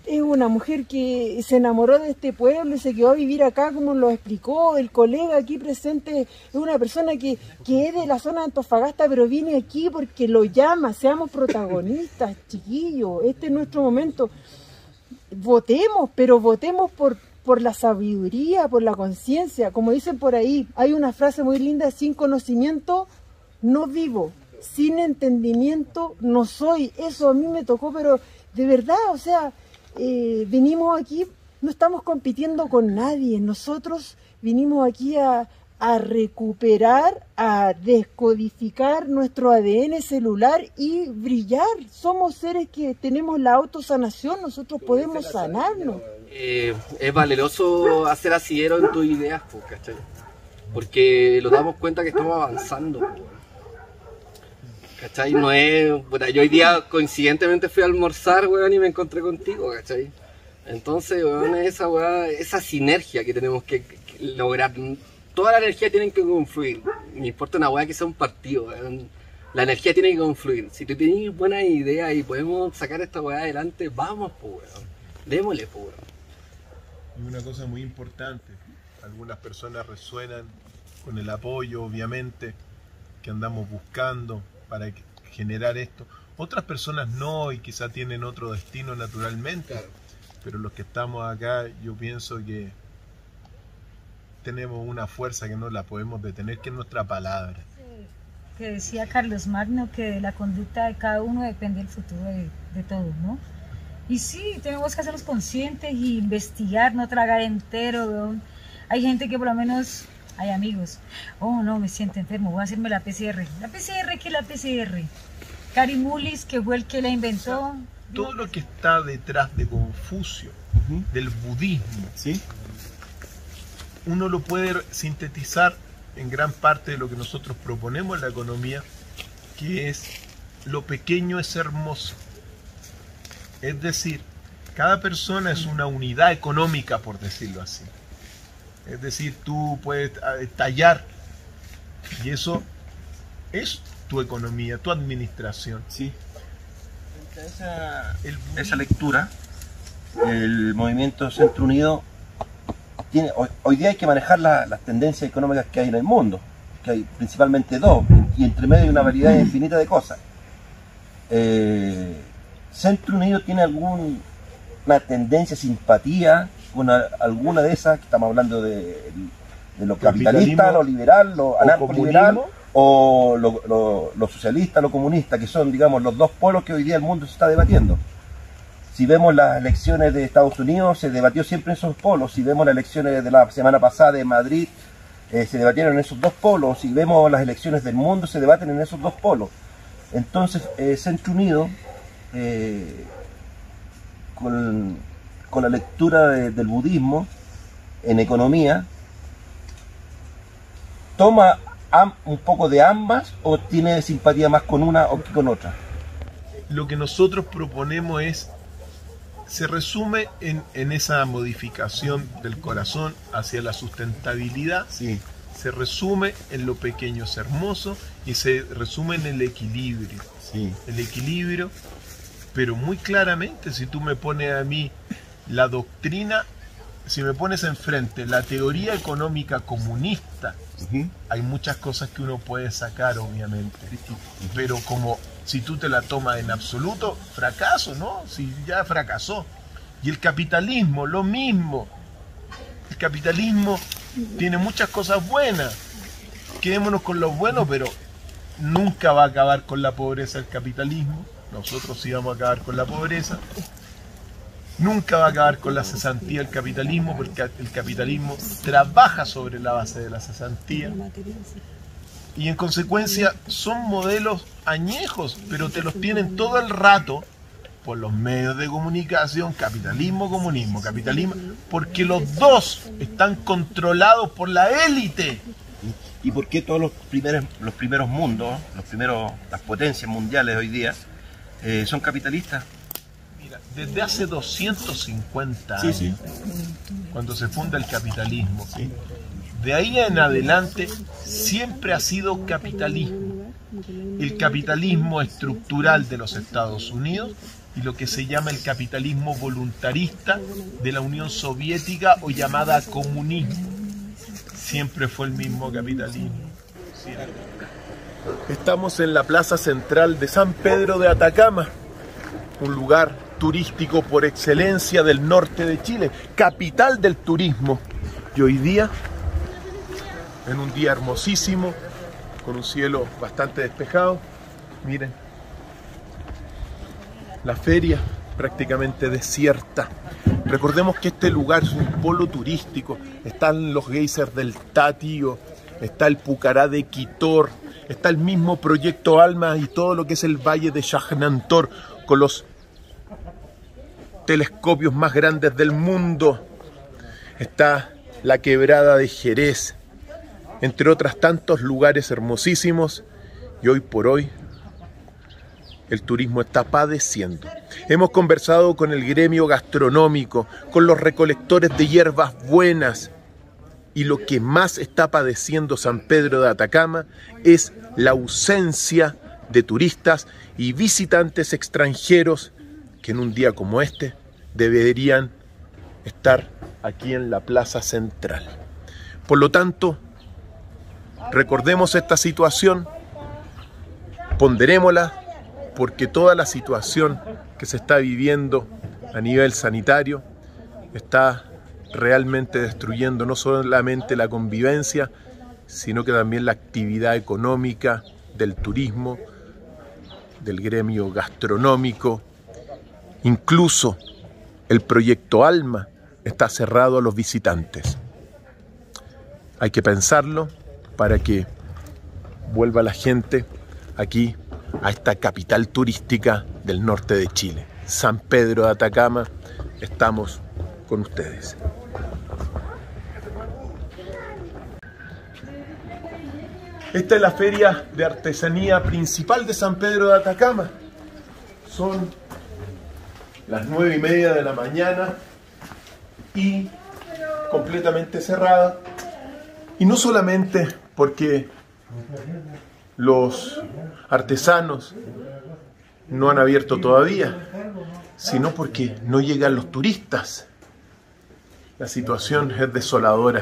es una mujer que se enamoró de este pueblo y se quedó a vivir acá, como lo explicó el colega aquí presente. Es una persona que, que es de la zona de Antofagasta, pero viene aquí porque lo llama. Seamos protagonistas, chiquillos. Este es nuestro momento. Votemos, pero votemos por, por la sabiduría, por la conciencia. Como dicen por ahí, hay una frase muy linda: sin conocimiento no vivo, sin entendimiento no soy. Eso a mí me tocó, pero de verdad, o sea, eh, venimos aquí, no estamos compitiendo con nadie. Nosotros vinimos aquí a, a recuperar, a descodificar nuestro A D N celular y brillar. Somos seres que tenemos la autosanación, nosotros podemos sanarnos. Eh, es valeroso hacer asidero en tus ideas, ¿cachai? Porque nos damos cuenta que estamos avanzando, ¿cachai? No es... Bueno, yo hoy día coincidentemente fui a almorzar, weón, y me encontré contigo, ¿cachai? Entonces, weón, esa, weón, esa sinergia que tenemos que, que lograr. Toda la energía tiene que confluir. No importa una weá que sea un partido, weón. La energía tiene que confluir. Si tú tienes buenas ideas y podemos sacar esta weá adelante, vamos, pues, weón. Démosle, pues, weón. Y una cosa muy importante, algunas personas resuenan con el apoyo, obviamente, que andamos buscando para generar esto. Otras personas no, y quizá tienen otro destino naturalmente. Claro. Pero los que estamos acá, yo pienso que tenemos una fuerza que no la podemos detener, que es nuestra palabra. Sí, que decía Carlos Magno que de la conducta de cada uno depende el futuro de, de todos, ¿no? Y sí, tenemos que hacernos conscientes y investigar, no tragar entero, ¿no? Hay gente que por lo menos, hay amigos, oh no, me siento enfermo, voy a hacerme la P C R. ¿La P C R qué es la P C R? Cary Mullis, que fue el que la inventó. O sea, todo lo que está detrás de Confucio, uh-huh, del budismo, ¿sí?, uno lo puede sintetizar en gran parte de lo que nosotros proponemos en la economía, que es: lo pequeño es hermoso. Es decir, cada persona es una unidad económica, por decirlo así. Es decir, tú puedes tallar, y eso es tu economía, tu administración. Sí. Esa, esa lectura, el movimiento Centro Unido tiene, hoy, hoy día hay que manejar la, las tendencias económicas que hay en el mundo, que hay principalmente dos, y entre medio hay una variedad infinita de cosas. Eh, Centro Unido tiene alguna tendencia, simpatía con a, alguna de esas, que estamos hablando de, de lo capitalista, lo liberal, lo anarcoliberal, o lo, lo, lo socialista, lo comunista, que son, digamos, los dos polos que hoy día el mundo se está debatiendo. Si vemos las elecciones de Estados Unidos, se debatió siempre en esos polos. Si vemos las elecciones de la semana pasada de Madrid, eh, se debatieron en esos dos polos. Si vemos las elecciones del mundo, se debaten en esos dos polos. Entonces, eh, Centro Unido, eh, con, con la lectura de, del budismo en economía, toma un poco de ambas, o tiene simpatía más con una o con otra. Lo que nosotros proponemos es, se resume en, en esa modificación del corazón hacia la sustentabilidad. Sí. Se resume en lo pequeño es hermoso, y se resume en el equilibrio. Sí. El equilibrio, pero muy claramente, si tú me pones a mí la doctrina, si me pones enfrente la teoría económica comunista, uh-huh, hay muchas cosas que uno puede sacar, obviamente, pero como si tú te la tomas en absoluto, fracaso, ¿no? Si ya fracasó. Y el capitalismo, lo mismo. El capitalismo tiene muchas cosas buenas. Quedémonos con lo bueno, pero nunca va a acabar con la pobreza el capitalismo. Nosotros sí vamos a acabar con la pobreza. Nunca va a acabar con la cesantía el capitalismo, porque el capitalismo trabaja sobre la base de la cesantía. Y en consecuencia son modelos añejos, pero te los tienen todo el rato por los medios de comunicación: capitalismo, comunismo, capitalismo, porque los dos están controlados por la élite. ¿Y por qué todos los primeros, los primeros mundos, los primeros, las potencias mundiales hoy día, eh, son capitalistas? Mira, desde hace doscientos cincuenta años, sí, sí, cuando se funda el capitalismo, sí, de ahí en adelante siempre ha sido capitalismo. El capitalismo estructural de los Estados Unidos y lo que se llama el capitalismo voluntarista de la Unión Soviética o llamada comunismo. Siempre fue el mismo capitalismo. Estamos en la plaza central de San Pedro de Atacama, un lugar turístico por excelencia del norte de Chile, capital del turismo. Y hoy día, en un día hermosísimo, con un cielo bastante despejado, miren, la feria prácticamente desierta. Recordemos que este lugar es un polo turístico. Están los geysers del Tatío, está el Pucará de Quitor, está el mismo proyecto Alma y todo lo que es el valle de Yajnantor con los telescopios más grandes del mundo. Está la quebrada de Jerez, entre otros tantos lugares hermosísimos, y hoy por hoy el turismo está padeciendo. Hemos conversado con el gremio gastronómico, con los recolectores de hierbas buenas, y lo que más está padeciendo San Pedro de Atacama es la ausencia de turistas y visitantes extranjeros que en un día como este deberían estar aquí en la plaza central. Por lo tanto, recordemos esta situación, ponderémosla, porque toda la situación que se está viviendo a nivel sanitario está realmente destruyendo no solamente la convivencia, sino que también la actividad económica del turismo, del gremio gastronómico. Incluso el proyecto Alma está cerrado a los visitantes. Hay que pensarlo para que vuelva la gente aquí a esta capital turística del norte de Chile. San Pedro de Atacama, estamos con ustedes. Esta es la feria de artesanía principal de San Pedro de Atacama. Son las nueve y media de la mañana y completamente cerrada. Y no solamente porque los artesanos no han abierto todavía, sino porque no llegan los turistas. La situación es desoladora.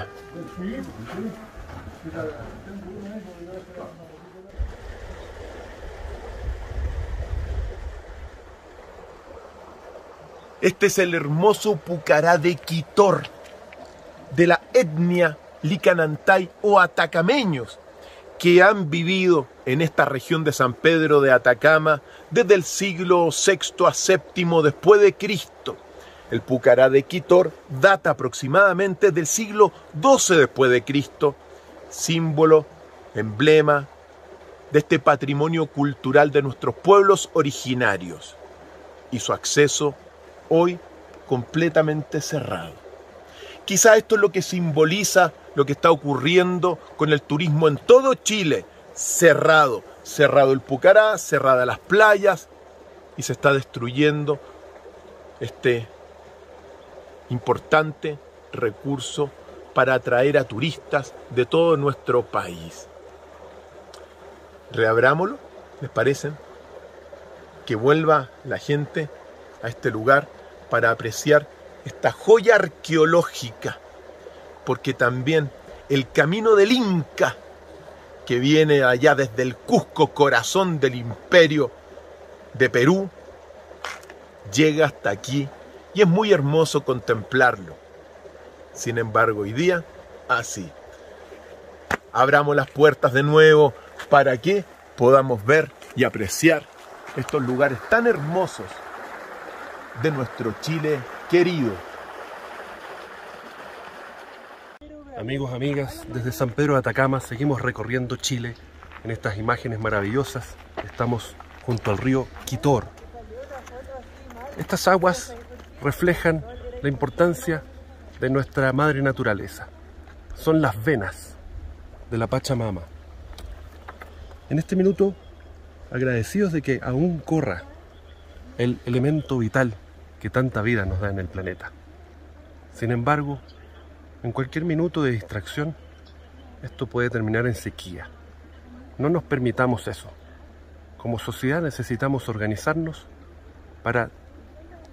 Este es el hermoso Pucará de Quitor, de la etnia Licanantay o atacameños, que han vivido en esta región de San Pedro de Atacama desde el siglo sexto a séptimo después de Cristo. El Pucará de Quitor data aproximadamente del siglo doce después de Cristo, símbolo, emblema de este patrimonio cultural de nuestros pueblos originarios, y su acceso hoy completamente cerrado. Quizá esto es lo que simboliza lo que está ocurriendo con el turismo en todo Chile. Cerrado, cerrado el Pucará, cerradas las playas, y se está destruyendo este importante recurso para atraer a turistas de todo nuestro país. Reabrámoslo, ¿les parece? Que vuelva la gente a este lugar para apreciar esta joya arqueológica, porque también el camino del Inca, que viene allá desde el Cusco, corazón del imperio de Perú, llega hasta aquí y es muy hermoso contemplarlo. Sin embargo, hoy día, así. Abramos las puertas de nuevo para que podamos ver y apreciar estos lugares tan hermosos de nuestro Chile querido. Amigos, amigas, desde San Pedro de Atacama seguimos recorriendo Chile en estas imágenes maravillosas. Estamos junto al río Quitor. Estas aguas reflejan la importancia de nuestra madre naturaleza. Son las venas de la Pachamama. En este minuto, agradecidos de que aún corra el elemento vital que tanta vida nos da en el planeta. Sin embargo, en cualquier minuto de distracción, esto puede terminar en sequía. No nos permitamos eso. Como sociedad necesitamos organizarnos para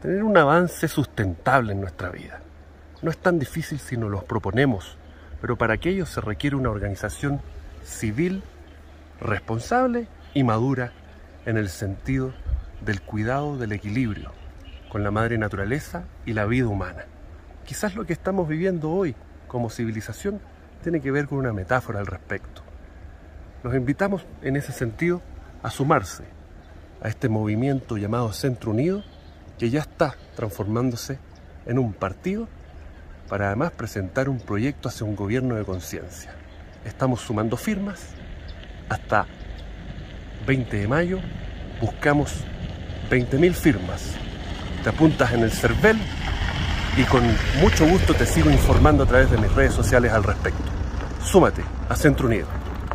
tener un avance sustentable en nuestra vida. No es tan difícil si nos los proponemos, pero para aquello se requiere una organización civil, responsable y madura en el sentido del cuidado del equilibrio con la madre naturaleza y la vida humana. Quizás lo que estamos viviendo hoy como civilización tiene que ver con una metáfora al respecto. Los invitamos en ese sentido a sumarse a este movimiento llamado Centro Unido, que ya está transformándose en un partido para además presentar un proyecto hacia un gobierno de conciencia. Estamos sumando firmas. Hasta veinte de mayo buscamos veinte mil firmas. Te apuntas en el CERVEL y con mucho gusto te sigo informando a través de mis redes sociales al respecto. Súmate a Centro Unido.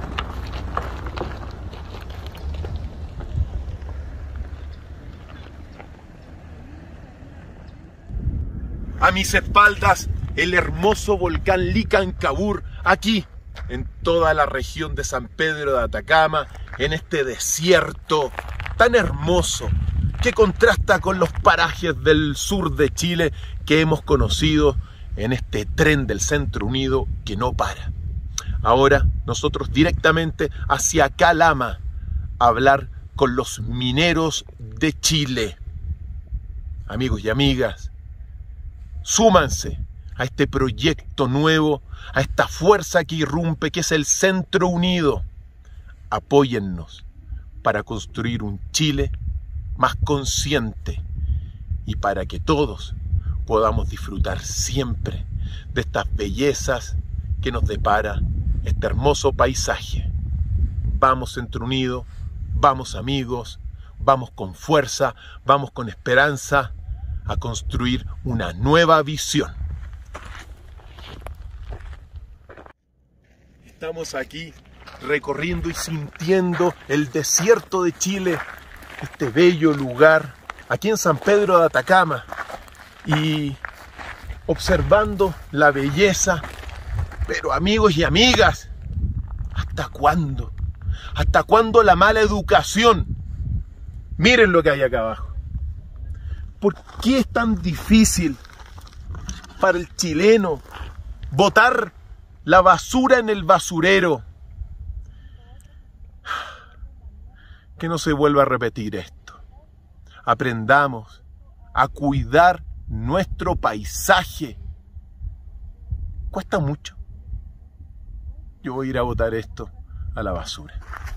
A mis espaldas, el hermoso volcán Licancabur, aquí, en toda la región de San Pedro de Atacama, en este desierto tan hermoso que contrasta con los parajes del sur de Chile que hemos conocido en este tren del Centro Unido que no para. Ahora nosotros directamente hacia Calama a hablar con los mineros de Chile. Amigos y amigas, súmanse a este proyecto nuevo, a esta fuerza que irrumpe, que es el Centro Unido. Apóyennos para construir un Chile más consciente y para que todos podamos disfrutar siempre de estas bellezas que nos depara este hermoso paisaje. Vamos Centro Unido, vamos amigos, vamos con fuerza, vamos con esperanza a construir una nueva visión. Estamos aquí recorriendo y sintiendo el desierto de Chile, este bello lugar, aquí en San Pedro de Atacama, y observando la belleza. Pero amigos y amigas, ¿hasta cuándo? ¿Hasta cuándo la mala educación? Miren lo que hay acá abajo. ¿Por qué es tan difícil para el chileno botar la basura en el basurero? Que no se vuelva a repetir esto. Aprendamos a cuidar nuestro paisaje. Cuesta mucho. Yo voy a ir a botar esto a la basura.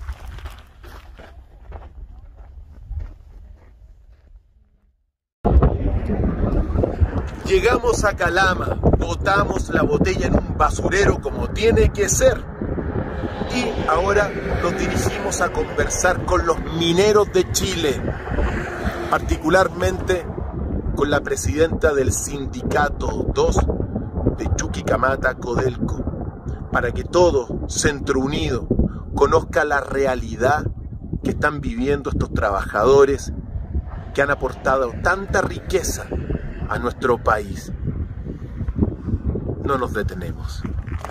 Llegamos a Calama, botamos la botella en un basurero como tiene que ser. Y ahora nos dirigimos a conversar con los mineros de Chile, particularmente con la presidenta del sindicato dos de Chuquicamata, Codelco, para que todo Centro Unido conozca la realidad que están viviendo estos trabajadores que han aportado tanta riqueza a nuestro país. No nos detenemos.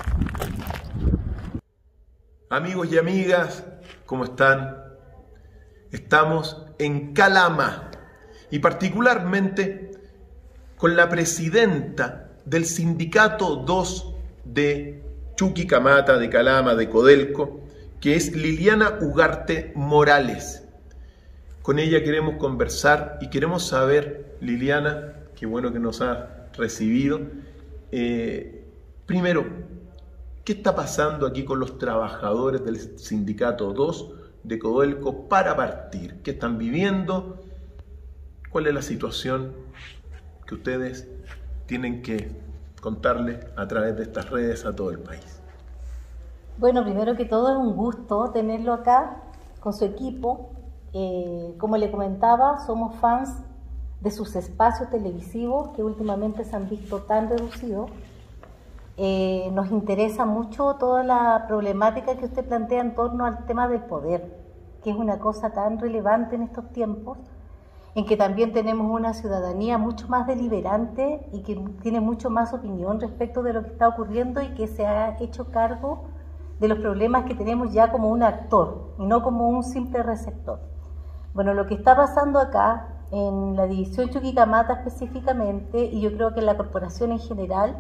Amigos y amigas, ¿cómo están? Estamos en Calama y particularmente con la presidenta del sindicato dos de Chuquicamata, de Calama, de Codelco, que es Liliana Ugarte Morales. Con ella queremos conversar y queremos saber, Liliana, qué bueno que nos ha recibido. Eh, primero, ¿qué está pasando aquí con los trabajadores del sindicato dos de Codelco para partir? ¿Qué están viviendo? ¿Cuál es la situación que ustedes tienen que contarle a través de estas redes a todo el país? Bueno, primero que todo es un gusto tenerlo acá con su equipo. Eh, como le comentaba, somos fans de sus espacios televisivos que últimamente se han visto tan reducidos. Eh, nos interesa mucho toda la problemática que usted plantea en torno al tema del poder, que es una cosa tan relevante en estos tiempos, en que también tenemos una ciudadanía mucho más deliberante y que tiene mucho más opinión respecto de lo que está ocurriendo y que se ha hecho cargo de los problemas que tenemos ya como un actor y no como un simple receptor. Bueno, lo que está pasando acá en la división Chuquicamata específicamente, y yo creo que en la corporación en general,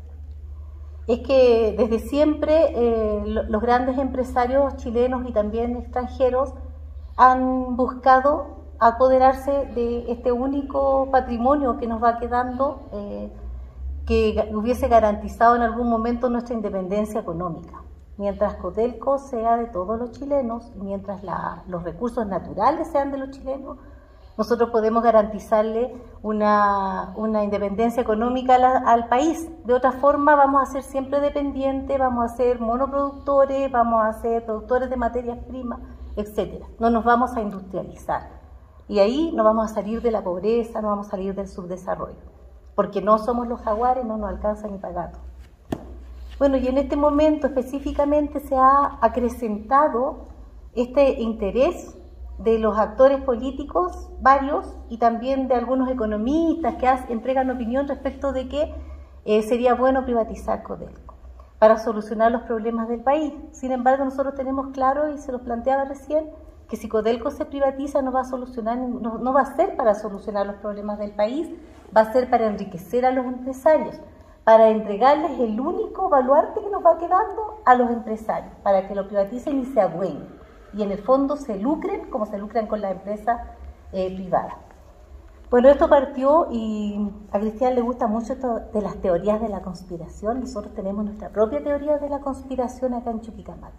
es que desde siempre eh, los grandes empresarios chilenos y también extranjeros han buscado apoderarse de este único patrimonio que nos va quedando, eh, que hubiese garantizado en algún momento nuestra independencia económica. Mientras Codelco sea de todos los chilenos, mientras la, los recursos naturales sean de los chilenos, nosotros podemos garantizarle una, una independencia económica al, al país. De otra forma vamos a ser siempre dependientes, vamos a ser monoproductores, vamos a ser productores de materias primas, etcétera. No nos vamos a industrializar. Y ahí no vamos a salir de la pobreza, no vamos a salir del subdesarrollo. Porque no somos los jaguares, no nos alcanza ni para gato. Bueno, y en este momento específicamente se ha acrecentado este interés de los actores políticos, varios, y también de algunos economistas que has, entregan opinión respecto de que eh, sería bueno privatizar Codelco para solucionar los problemas del país. Sin embargo, nosotros tenemos claro, y se lo planteaba recién, que si Codelco se privatiza no va a solucionar, no, no va a ser para solucionar los problemas del país, va a ser para enriquecer a los empresarios, para entregarles el único baluarte que nos va quedando a los empresarios, para que lo privaticen y se agüen. Y en el fondo se lucren como se lucran con las empresas eh, privadas. Bueno, esto partió, y a Cristian le gusta mucho esto de las teorías de la conspiración. Nosotros tenemos nuestra propia teoría de la conspiración acá en Chuquicamata.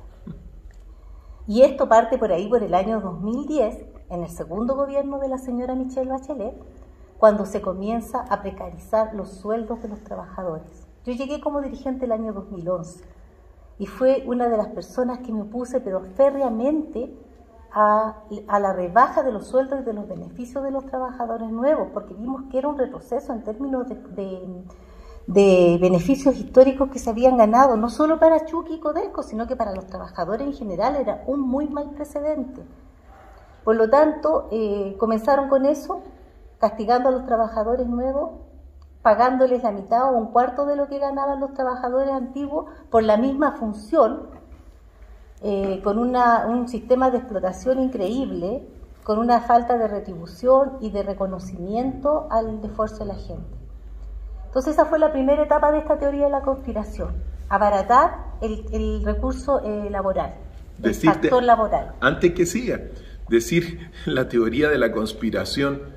Y esto parte por ahí, por el año dos mil diez, en el segundo gobierno de la señora Michelle Bachelet, cuando se comienza a precarizar los sueldos de los trabajadores. Yo llegué como dirigente el año dos mil once. Y fue una de las personas que me opuse, pero férreamente, a, a la rebaja de los sueldos y de los beneficios de los trabajadores nuevos, porque vimos que era un retroceso en términos de, de, de beneficios históricos que se habían ganado, no solo para Chuqui y Codelco, sino que para los trabajadores en general era un muy mal precedente. Por lo tanto, eh, comenzaron con eso, castigando a los trabajadores nuevos, pagándoles la mitad o un cuarto de lo que ganaban los trabajadores antiguos por la misma función, eh, con una, un sistema de explotación increíble, con una falta de retribución y de reconocimiento al esfuerzo de la gente. Entonces esa fue la primera etapa de esta teoría de la conspiración, abaratar el, el recurso eh, laboral, Decirte, el factor laboral. Antes que siga, decir la teoría de la conspiración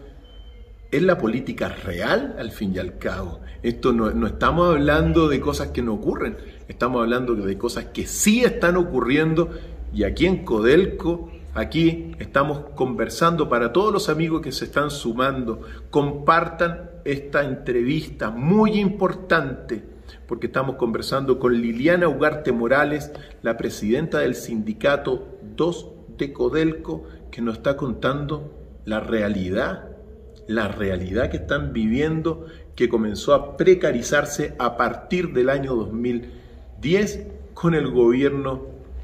es la política real, al fin y al cabo. Esto no, no estamos hablando de cosas que no ocurren, estamos hablando de cosas que sí están ocurriendo, y aquí en Codelco, aquí estamos conversando. Para todos los amigos que se están sumando, compartan esta entrevista muy importante, porque estamos conversando con Liliana Ugarte Morales, la presidenta del sindicato dos de Codelco, que nos está contando la realidad la realidad que están viviendo, que comenzó a precarizarse a partir del año dos mil diez con el gobierno,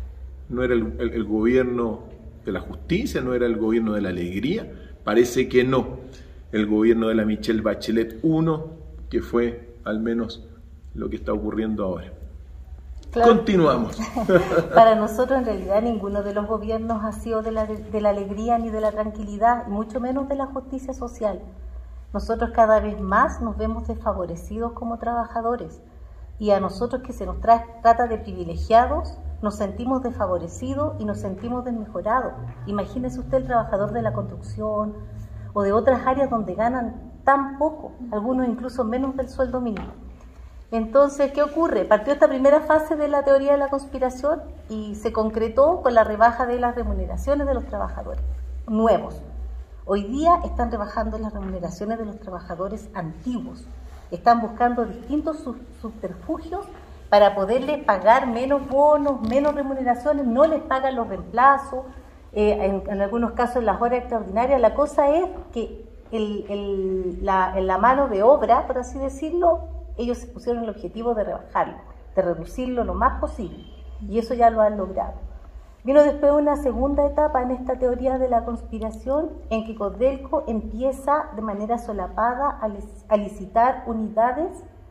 no era el, el, el gobierno de la justicia, no era el gobierno de la alegría, parece que no, el gobierno de la Michelle Bachelet uno, que fue al menos lo que está ocurriendo ahora. Claro. Continuamos. Para nosotros en realidad ninguno de los gobiernos ha sido de la, de la alegría ni de la tranquilidad, y mucho menos de la justicia social. Nosotros cada vez más nos vemos desfavorecidos como trabajadores, y a nosotros que se nos tra trata de privilegiados, nos sentimos desfavorecidos y nos sentimos desmejorados. Imagínese usted el trabajador de la construcción o de otras áreas donde ganan tan poco, algunos incluso menos del sueldo mínimo. Entonces, ¿qué ocurre? Partió esta primera fase de la teoría de la conspiración y se concretó con la rebaja de las remuneraciones de los trabajadores nuevos. Hoy día están rebajando las remuneraciones de los trabajadores antiguos. Están buscando distintos subterfugios para poderles pagar menos bonos, menos remuneraciones, no les pagan los reemplazos, eh, en, en algunos casos las horas extraordinarias. La cosa es que el, el, la, en la mano de obra, por así decirlo, ellos se pusieron el objetivo de rebajarlo, de reducirlo lo más posible, y eso ya lo han logrado. Vino después una segunda etapa en esta teoría de la conspiración, en que Codelco empieza de manera solapada a licitar unidades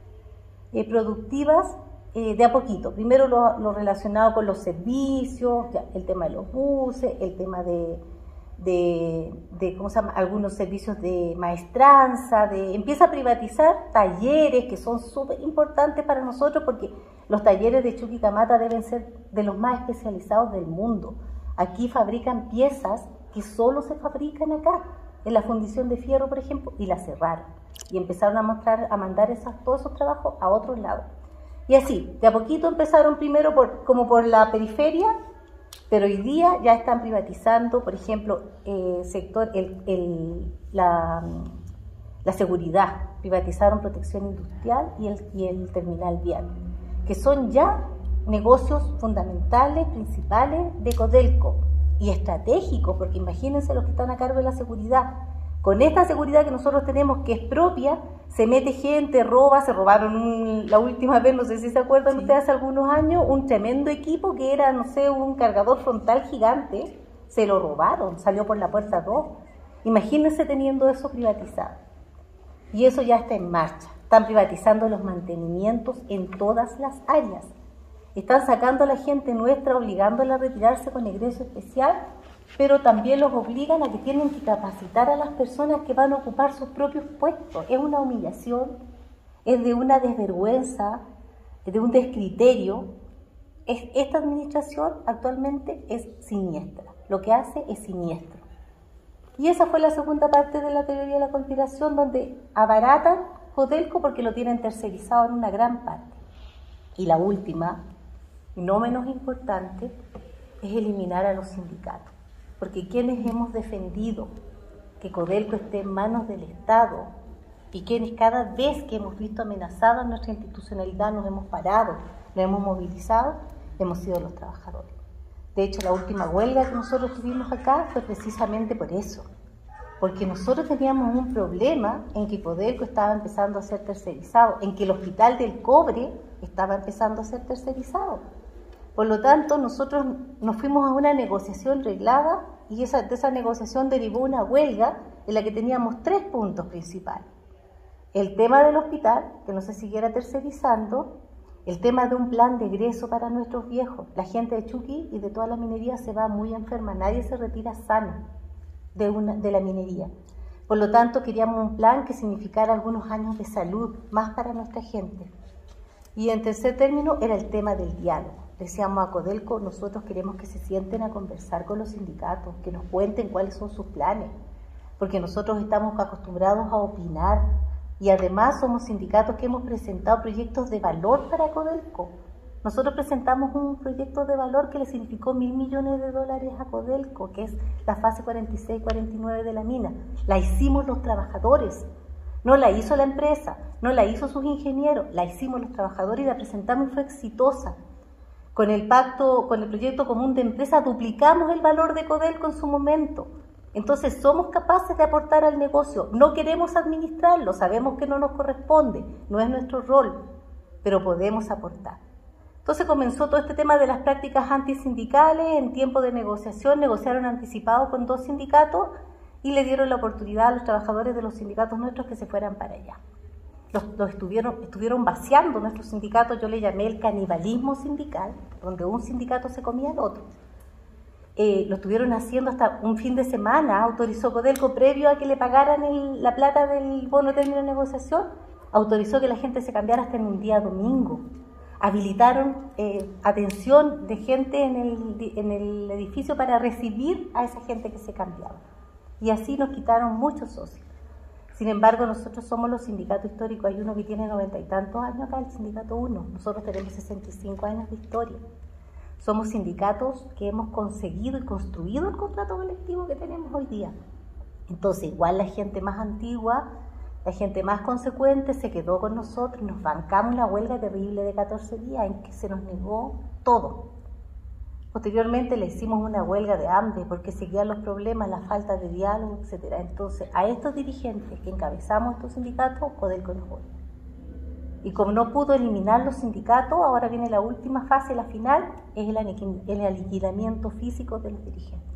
eh, productivas eh, de a poquito. Primero lo, lo relacionado con los servicios, ya, el tema de los buses, el tema de, de, de ¿cómo se llama? Algunos servicios de maestranza, de, empieza a privatizar talleres que son súper importantes para nosotros, porque los talleres de Chuquicamata deben ser de los más especializados del mundo. Aquí fabrican piezas que solo se fabrican acá, en la fundición de fierro, por ejemplo, y la cerraron. Y empezaron a, mostrar, a mandar esas, todos esos trabajos a otros lados. Y así, de a poquito empezaron primero por, como por la periferia, pero hoy día ya están privatizando, por ejemplo, el sector, el, el, la, la seguridad, privatizaron protección industrial y el, y el terminal vial, que son ya negocios fundamentales, principales de Codelco y estratégicos, porque imagínense los que están a cargo de la seguridad. Con esta seguridad que nosotros tenemos, que es propia, se mete gente, roba, se robaron un, la última vez, no sé si se acuerdan sí. ustedes, hace algunos años, un tremendo equipo que era, no sé, un cargador frontal gigante, se lo robaron, salió por la puerta dos. Imagínense teniendo eso privatizado. Y eso ya está en marcha. Están privatizando los mantenimientos en todas las áreas. Están sacando a la gente nuestra, obligándola a retirarse con egreso especial, pero también los obligan a que tienen que capacitar a las personas que van a ocupar sus propios puestos. Es una humillación, es de una desvergüenza, es de un descriterio. Es, esta administración actualmente es siniestra, lo que hace es siniestro. Y esa fue la segunda parte de la teoría de la conspiración, donde abaratan Codelco porque lo tienen tercerizado en una gran parte. Y la última, y no menos importante, es eliminar a los sindicatos. Porque quienes hemos defendido que Codelco esté en manos del Estado y quienes cada vez que hemos visto amenazada nuestra institucionalidad nos hemos parado, nos hemos movilizado, hemos sido los trabajadores. De hecho, la última huelga que nosotros tuvimos acá fue precisamente por eso, porque nosotros teníamos un problema en que Codelco estaba empezando a ser tercerizado, en que el Hospital del Cobre estaba empezando a ser tercerizado. Por lo tanto, nosotros nos fuimos a una negociación reglada y esa, de esa negociación derivó una huelga en la que teníamos tres puntos principales. El tema del hospital, que no se siguiera tercerizando, el tema de un plan de egreso para nuestros viejos. La gente de Chuqui y de toda la minería se va muy enferma, nadie se retira sano de, una, de la minería. Por lo tanto, queríamos un plan que significara algunos años de salud más para nuestra gente. Y en tercer término era el tema del diálogo. Decíamos a Codelco, nosotros queremos que se sienten a conversar con los sindicatos, que nos cuenten cuáles son sus planes, porque nosotros estamos acostumbrados a opinar y además somos sindicatos que hemos presentado proyectos de valor para Codelco. Nosotros presentamos un proyecto de valor que le significó mil millones de dólares a Codelco, que es la fase cuarenta y seis cuarenta y nueve de la mina. La hicimos los trabajadores, no la hizo la empresa, no la hizo sus ingenieros, la hicimos los trabajadores y la presentamos y fue exitosa. Con el pacto, con el proyecto común de empresa, duplicamos el valor de Codelco en su momento. Entonces, somos capaces de aportar al negocio. No queremos administrarlo, sabemos que no nos corresponde, no es nuestro rol, pero podemos aportar. Entonces comenzó todo este tema de las prácticas antisindicales. En tiempo de negociación, negociaron anticipado con dos sindicatos y le dieron la oportunidad a los trabajadores de los sindicatos nuestros que se fueran para allá. Los, los estuvieron, estuvieron vaciando nuestros sindicatos, yo le llamé el canibalismo sindical, donde un sindicato se comía al otro. Eh, lo estuvieron haciendo hasta un fin de semana, autorizó Codelco, previo a que le pagaran el, la plata del bono de término de negociación, autorizó que la gente se cambiara hasta en un día domingo. Habilitaron eh, atención de gente en el, en el edificio para recibir a esa gente que se cambiaba. Y así nos quitaron muchos socios. Sin embargo, nosotros somos los sindicatos históricos. Hay uno que tiene noventa y tantos años acá, el sindicato uno. Nosotros tenemos sesenta y cinco años de historia. Somos sindicatos que hemos conseguido y construido el contrato colectivo que tenemos hoy día. Entonces, igual la gente más antigua, la gente más consecuente se quedó con nosotros y nos bancamos una huelga terrible de catorce días en que se nos negó todo. Posteriormente le hicimos una huelga de hambre porque seguían los problemas, la falta de diálogo, etcétera. Entonces, a estos dirigentes que encabezamos estos sindicatos, Codelco nos voy. Y como no pudo eliminar los sindicatos, ahora viene la última fase, la final, es el, el aniquilamiento físico de los dirigentes.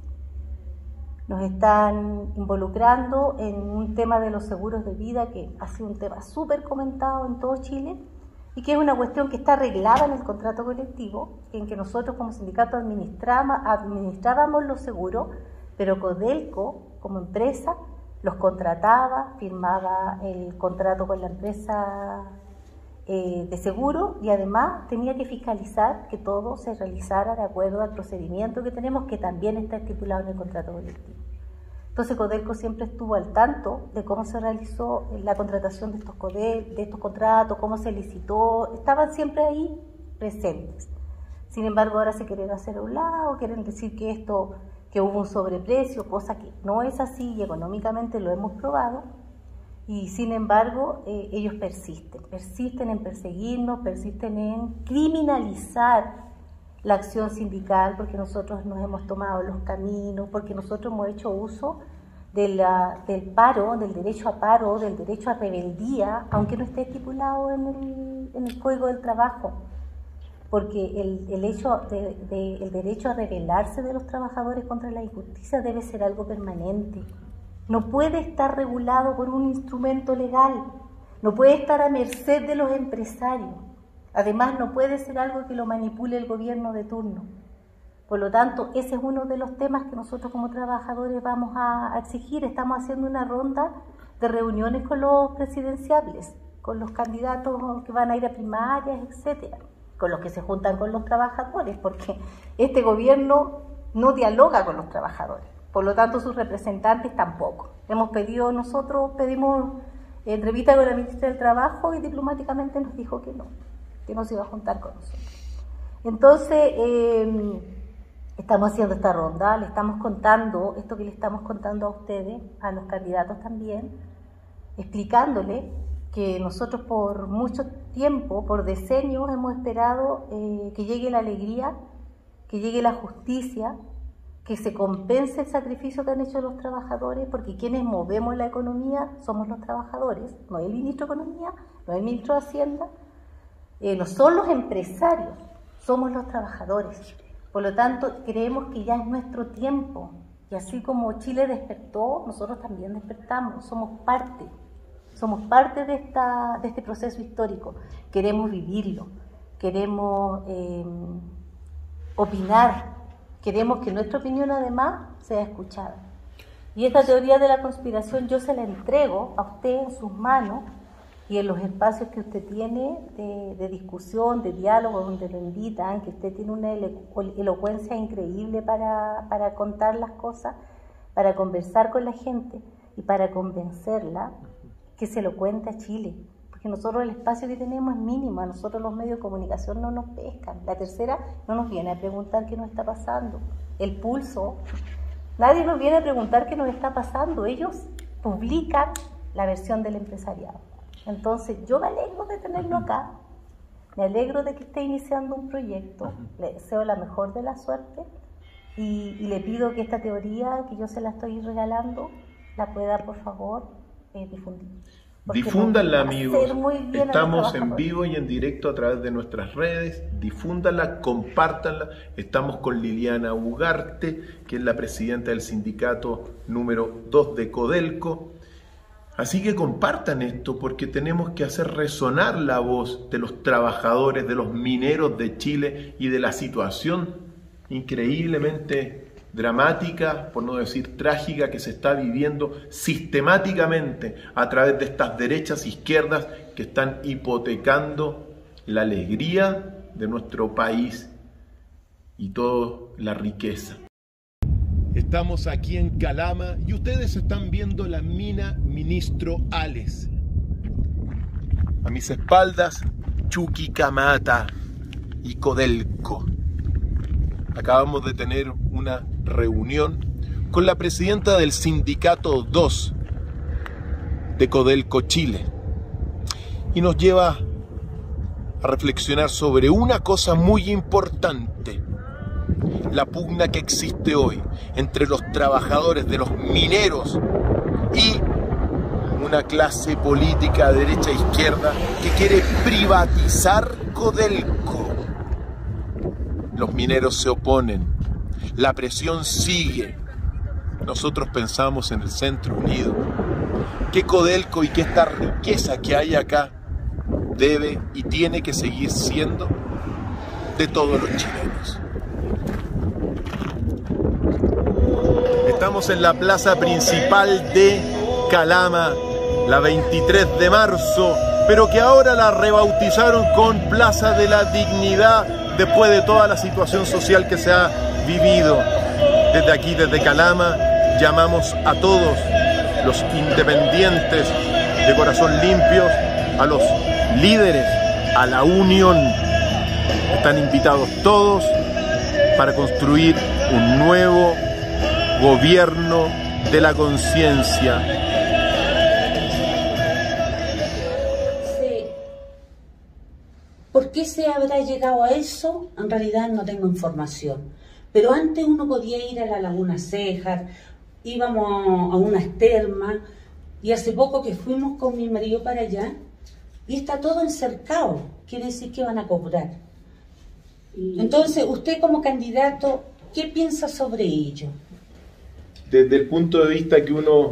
Nos están involucrando en un tema de los seguros de vida que ha sido un tema súper comentado en todo Chile, y que es una cuestión que está arreglada en el contrato colectivo, en que nosotros como sindicato administrábamos los seguros, pero Codelco, como empresa, los contrataba, firmaba el contrato con la empresa eh, de seguro y además tenía que fiscalizar que todo se realizara de acuerdo al procedimiento que tenemos, que también está estipulado en el contrato colectivo. Entonces Codelco siempre estuvo al tanto de cómo se realizó la contratación de estos, Codel, de estos contratos, cómo se licitó, estaban siempre ahí presentes. Sin embargo, ahora se quieren hacer a un lado, quieren decir que esto, que hubo un sobreprecio, cosa que no es así y económicamente lo hemos probado. Y sin embargo, eh, ellos persisten, persisten en perseguirnos, persisten en criminalizar la acción sindical, porque nosotros nos hemos tomado los caminos, porque nosotros hemos hecho uso de la, del paro, del derecho a paro, del derecho a rebeldía, aunque no esté estipulado en el, en el Código del Trabajo, porque el, el, hecho de, de, el derecho a rebelarse de los trabajadores contra la injusticia debe ser algo permanente. No puede estar regulado por un instrumento legal, no puede estar a merced de los empresarios. Además, no puede ser algo que lo manipule el gobierno de turno. Por lo tanto, ese es uno de los temas que nosotros como trabajadores vamos a exigir. Estamos haciendo una ronda de reuniones con los presidenciables, con los candidatos que van a ir a primarias, etcétera, con los que se juntan con los trabajadores, porque este gobierno no dialoga con los trabajadores. Por lo tanto, sus representantes tampoco. Hemos pedido, nosotros pedimos entrevista con la ministra del Trabajo y diplomáticamente nos dijo que no, que no se iba a juntar con nosotros. Entonces, eh, estamos haciendo esta ronda, le estamos contando, esto que le estamos contando a ustedes, a los candidatos también, explicándole que nosotros por mucho tiempo, por decenios, hemos esperado eh, que llegue la alegría, que llegue la justicia, que se compense el sacrificio que han hecho los trabajadores, porque quienes movemos la economía somos los trabajadores, no el ministro de Economía, no el ministro de Hacienda, eh, no son los empresarios, somos los trabajadores. Por lo tanto, creemos que ya es nuestro tiempo, y así como Chile despertó, nosotros también despertamos, somos parte, somos parte de, esta, de este proceso histórico, queremos vivirlo, queremos eh, opinar, queremos que nuestra opinión además sea escuchada. Y esta teoría de la conspiración yo se la entrego a usted en sus manos y en los espacios que usted tiene de, de discusión, de diálogo, donde lo invitan, que usted tiene una elo elocuencia increíble para, para contar las cosas, para conversar con la gente y para convencerla que se lo cuente a Chile. Porque nosotros el espacio que tenemos es mínimo, a nosotros los medios de comunicación no nos pescan. La tercera no nos viene a preguntar qué nos está pasando. El Pulso, nadie nos viene a preguntar qué nos está pasando. Ellos publican la versión del empresariado. Entonces yo me alegro de tenerlo acá, me alegro de que esté iniciando un proyecto, le deseo la mejor de la suerte y, y le pido que esta teoría que yo se la estoy regalando la pueda por favor eh, difundir. Difúndanla, amigos. Estamos en vivo y en directo a través de nuestras redes. Difúndanla, compártanla. Estamos con Liliana Ugarte, que es la presidenta del sindicato número dos de Codelco. Así que compartan esto, porque tenemos que hacer resonar la voz de los trabajadores, de los mineros de Chile y de la situación increíblemente dramática, por no decir trágica, que se está viviendo sistemáticamente a través de estas derechas izquierdas que están hipotecando la alegría de nuestro país y toda la riqueza. Estamos aquí en Calama y ustedes están viendo la mina Ministro Ales. A mis espaldas, Chuquicamata y Codelco. Acabamos de tener una reunión con la presidenta del sindicato dos de Codelco Chile y nos lleva a reflexionar sobre una cosa muy importante: la pugna que existe hoy entre los trabajadores de los mineros y una clase política derecha e izquierda que quiere privatizar Codelco. Los mineros se oponen, la presión sigue. Nosotros pensamos en el Centro Unido que Codelco y que esta riqueza que hay acá debe y tiene que seguir siendo de todos los chilenos. Estamos Estamos en la plaza principal de Calama, la veintitrés de marzo, pero que ahora la rebautizaron con Plaza de la Dignidad después de toda la situación social que se ha vivido. Desde aquí, desde Calama, llamamos a todos los independientes de corazón limpios, a los líderes, a la unión. Están invitados todos para construir un nuevo gobierno de la conciencia. Sí. ¿Por qué se habrá llegado a eso? En realidad no tengo información. Pero antes uno podía ir a la Laguna Cejar, íbamos a unas termas, y hace poco que fuimos con mi marido para allá, y está todo encercado, quiere decir que van a cobrar. Entonces, usted como candidato, ¿qué piensa sobre ello? Desde el punto de vista que uno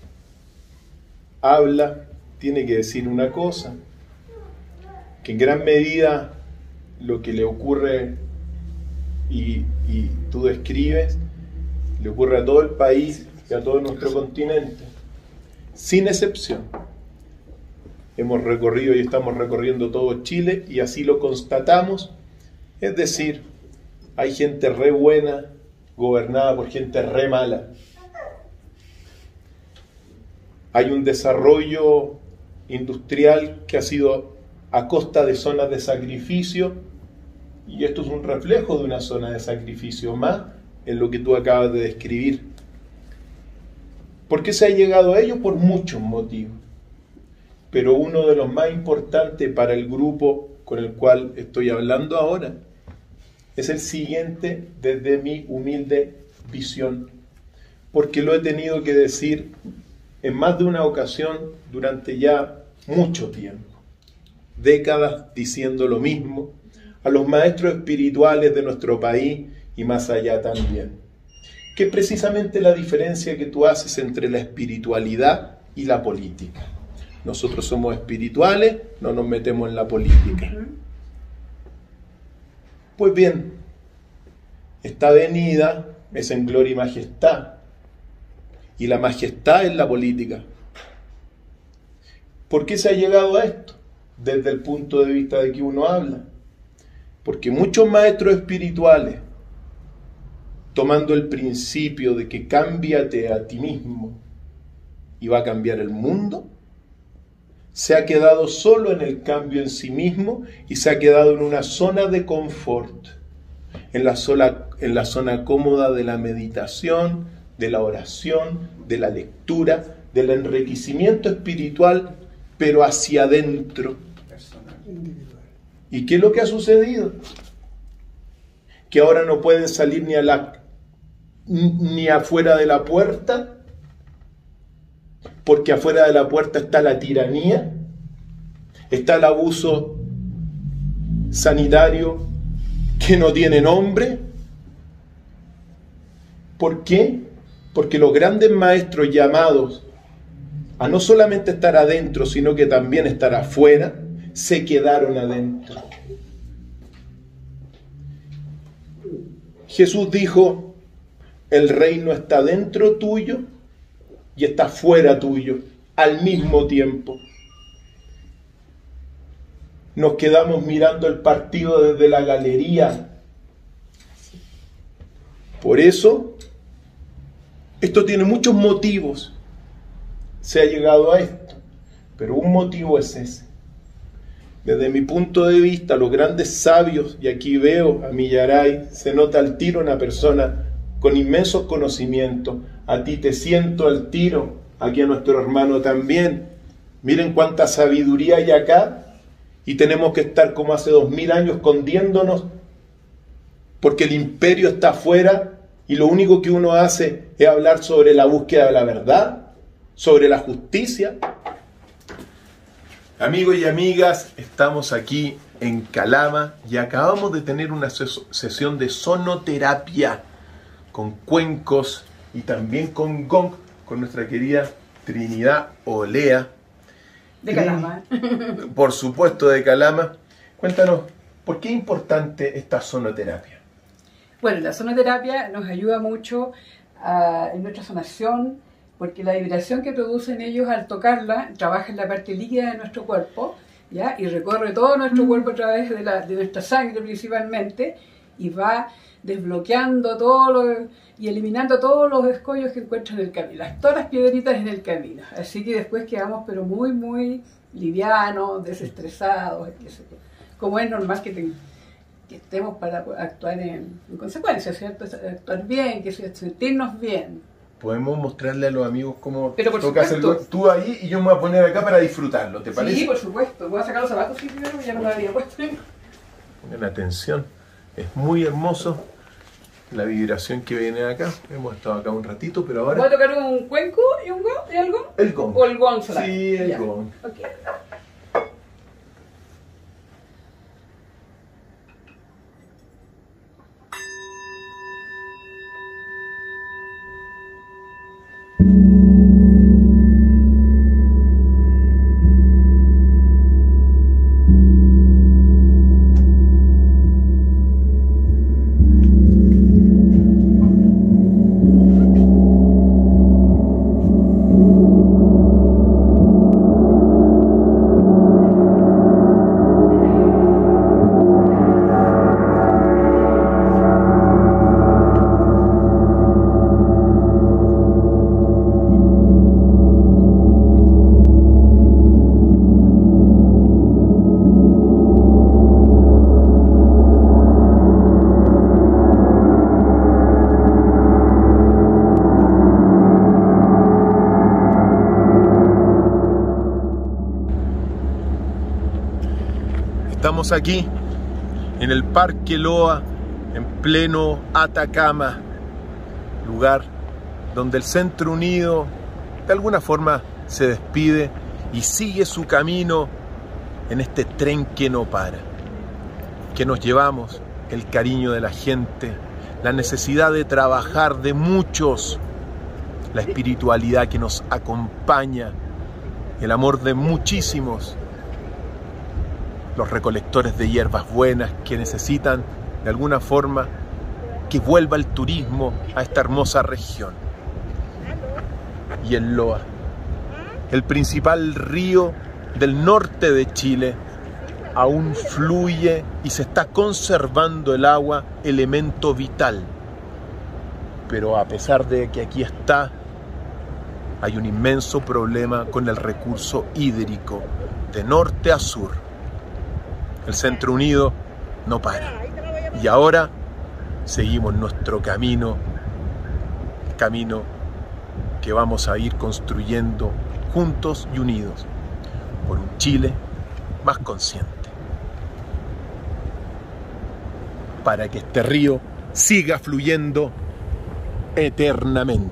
habla, tiene que decir una cosa, que en gran medida lo que le ocurre y, y tú describes, le ocurre a todo el país y a todo nuestro continente, sin excepción. Hemos recorrido y estamos recorriendo todo Chile y así lo constatamos, es decir, hay gente re buena gobernada por gente re mala. Hay un desarrollo industrial que ha sido a costa de zonas de sacrificio, y esto es un reflejo de una zona de sacrificio más en lo que tú acabas de describir. ¿Por qué se ha llegado a ello? Por muchos motivos. Pero uno de los más importantes para el grupo con el cual estoy hablando ahora es el siguiente desde mi humilde visión, porque lo he tenido que decir en más de una ocasión durante ya mucho tiempo, décadas diciendo lo mismo a los maestros espirituales de nuestro país y más allá también, que es precisamente la diferencia que tú haces entre la espiritualidad y la política. Nosotros somos espirituales, no nos metemos en la política. Pues bien, esta venida es en gloria y majestad, y la majestad es la política. ¿Por qué se ha llegado a esto? Desde el punto de vista de que uno habla. Porque muchos maestros espirituales, tomando el principio de que cámbiate a ti mismo y va a cambiar el mundo, se ha quedado solo en el cambio en sí mismo y se ha quedado en una zona de confort, en la, sola, en la zona cómoda de la meditación, de la oración, de la lectura, del enriquecimiento espiritual, pero hacia adentro. ¿Y qué es lo que ha sucedido? Que ahora no pueden salir ni a la ni afuera de la puerta, porque afuera de la puerta está la tiranía, está el abuso sanitario que no tiene nombre. ¿Por qué? Porque los grandes maestros llamados a no solamente estar adentro, sino que también estar afuera, se quedaron adentro. Jesús dijo, el reino está dentro tuyo y está fuera tuyo al mismo tiempo. Nos quedamos mirando el partido desde la galería. Por eso, esto tiene muchos motivos. Se ha llegado a esto, pero un motivo es ese. Desde mi punto de vista, los grandes sabios, y aquí veo a Millaray, se nota al tiro una persona con inmensos conocimientos. A ti te siento al tiro, aquí a nuestro hermano también. Miren cuánta sabiduría hay acá, y tenemos que estar como hace dos mil años escondiéndonos, porque el imperio está afuera, y lo único que uno hace es hablar sobre la búsqueda de la verdad, sobre la justicia. Amigos y amigas, estamos aquí en Calama y acabamos de tener una ses sesión de sonoterapia con cuencos y también con gong con nuestra querida Trinidad Olea. De Calama. Por supuesto, de Calama. Cuéntanos, ¿por qué es importante esta sonoterapia? Bueno, la sonoterapia nos ayuda mucho a, en nuestra sanación, porque la vibración que producen ellos al tocarla trabaja en la parte líquida de nuestro cuerpo, ¿ya? Y recorre todo nuestro cuerpo a través de, la, de nuestra sangre principalmente, y va desbloqueando todo lo, y eliminando todos los escollos que encuentran en el camino, las, todas las piedritas en el camino. Así que después quedamos pero muy, muy livianos, desestresados, qué sé yo. Como es normal que, te, que estemos para actuar en, en consecuencia, ¿cierto? Actuar bien, que sentirnos bien. Podemos mostrarle a los amigos cómo Pero por tocas el supuesto. tú ahí y yo me voy a poner acá para disfrutarlo, ¿te parece? Sí, por supuesto. Voy a sacar los zapatos sí, primero, ya no me había puesto. Pongan atención, es muy hermoso la vibración que viene acá. Hemos estado acá un ratito, pero ahora... ¿Voy a tocar un cuenco y un gong? ¿Y algo? El gong. ¿O el gong solamente? Sí, el ya. gong. Okay. Estamos aquí en el Parque Loa, en pleno Atacama, lugar donde el Centro Unido de alguna forma se despide y sigue su camino en este tren que no para, que nos llevamos el cariño de la gente, la necesidad de trabajar de muchos, la espiritualidad que nos acompaña, el amor de muchísimos, los recolectores de hierbas buenas que necesitan de alguna forma que vuelva el turismo a esta hermosa región. Y el Loa, el principal río del norte de Chile, aún fluye y se está conservando el agua, elemento vital. Pero a pesar de que aquí está, hay un inmenso problema con el recurso hídrico de norte a sur. El Centro Unido no para. Y ahora seguimos nuestro camino, camino que vamos a ir construyendo juntos y unidos por un Chile más consciente. Para que este río siga fluyendo eternamente.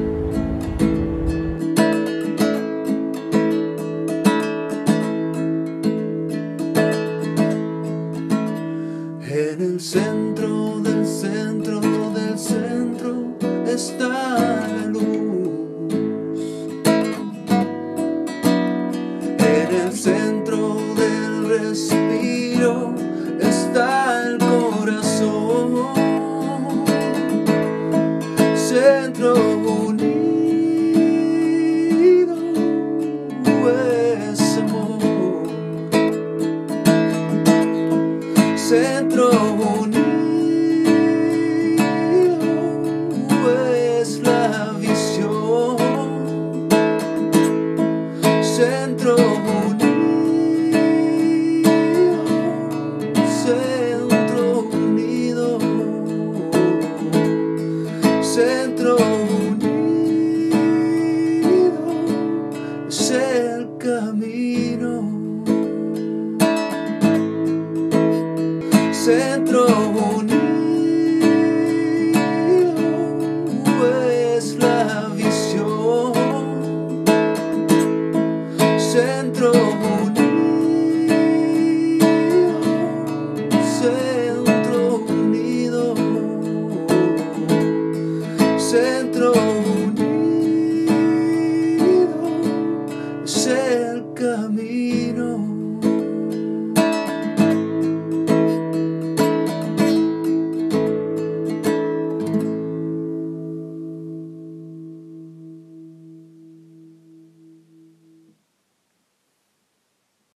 En el centro del centro del centro está la luz. En el centro del respiro está el corazón. Centro unido es amor. Centro unido es la visión. Centro unido, centro unido, centro unido es el camino. Centro unido es la visión. Centro unido, centro unido, centro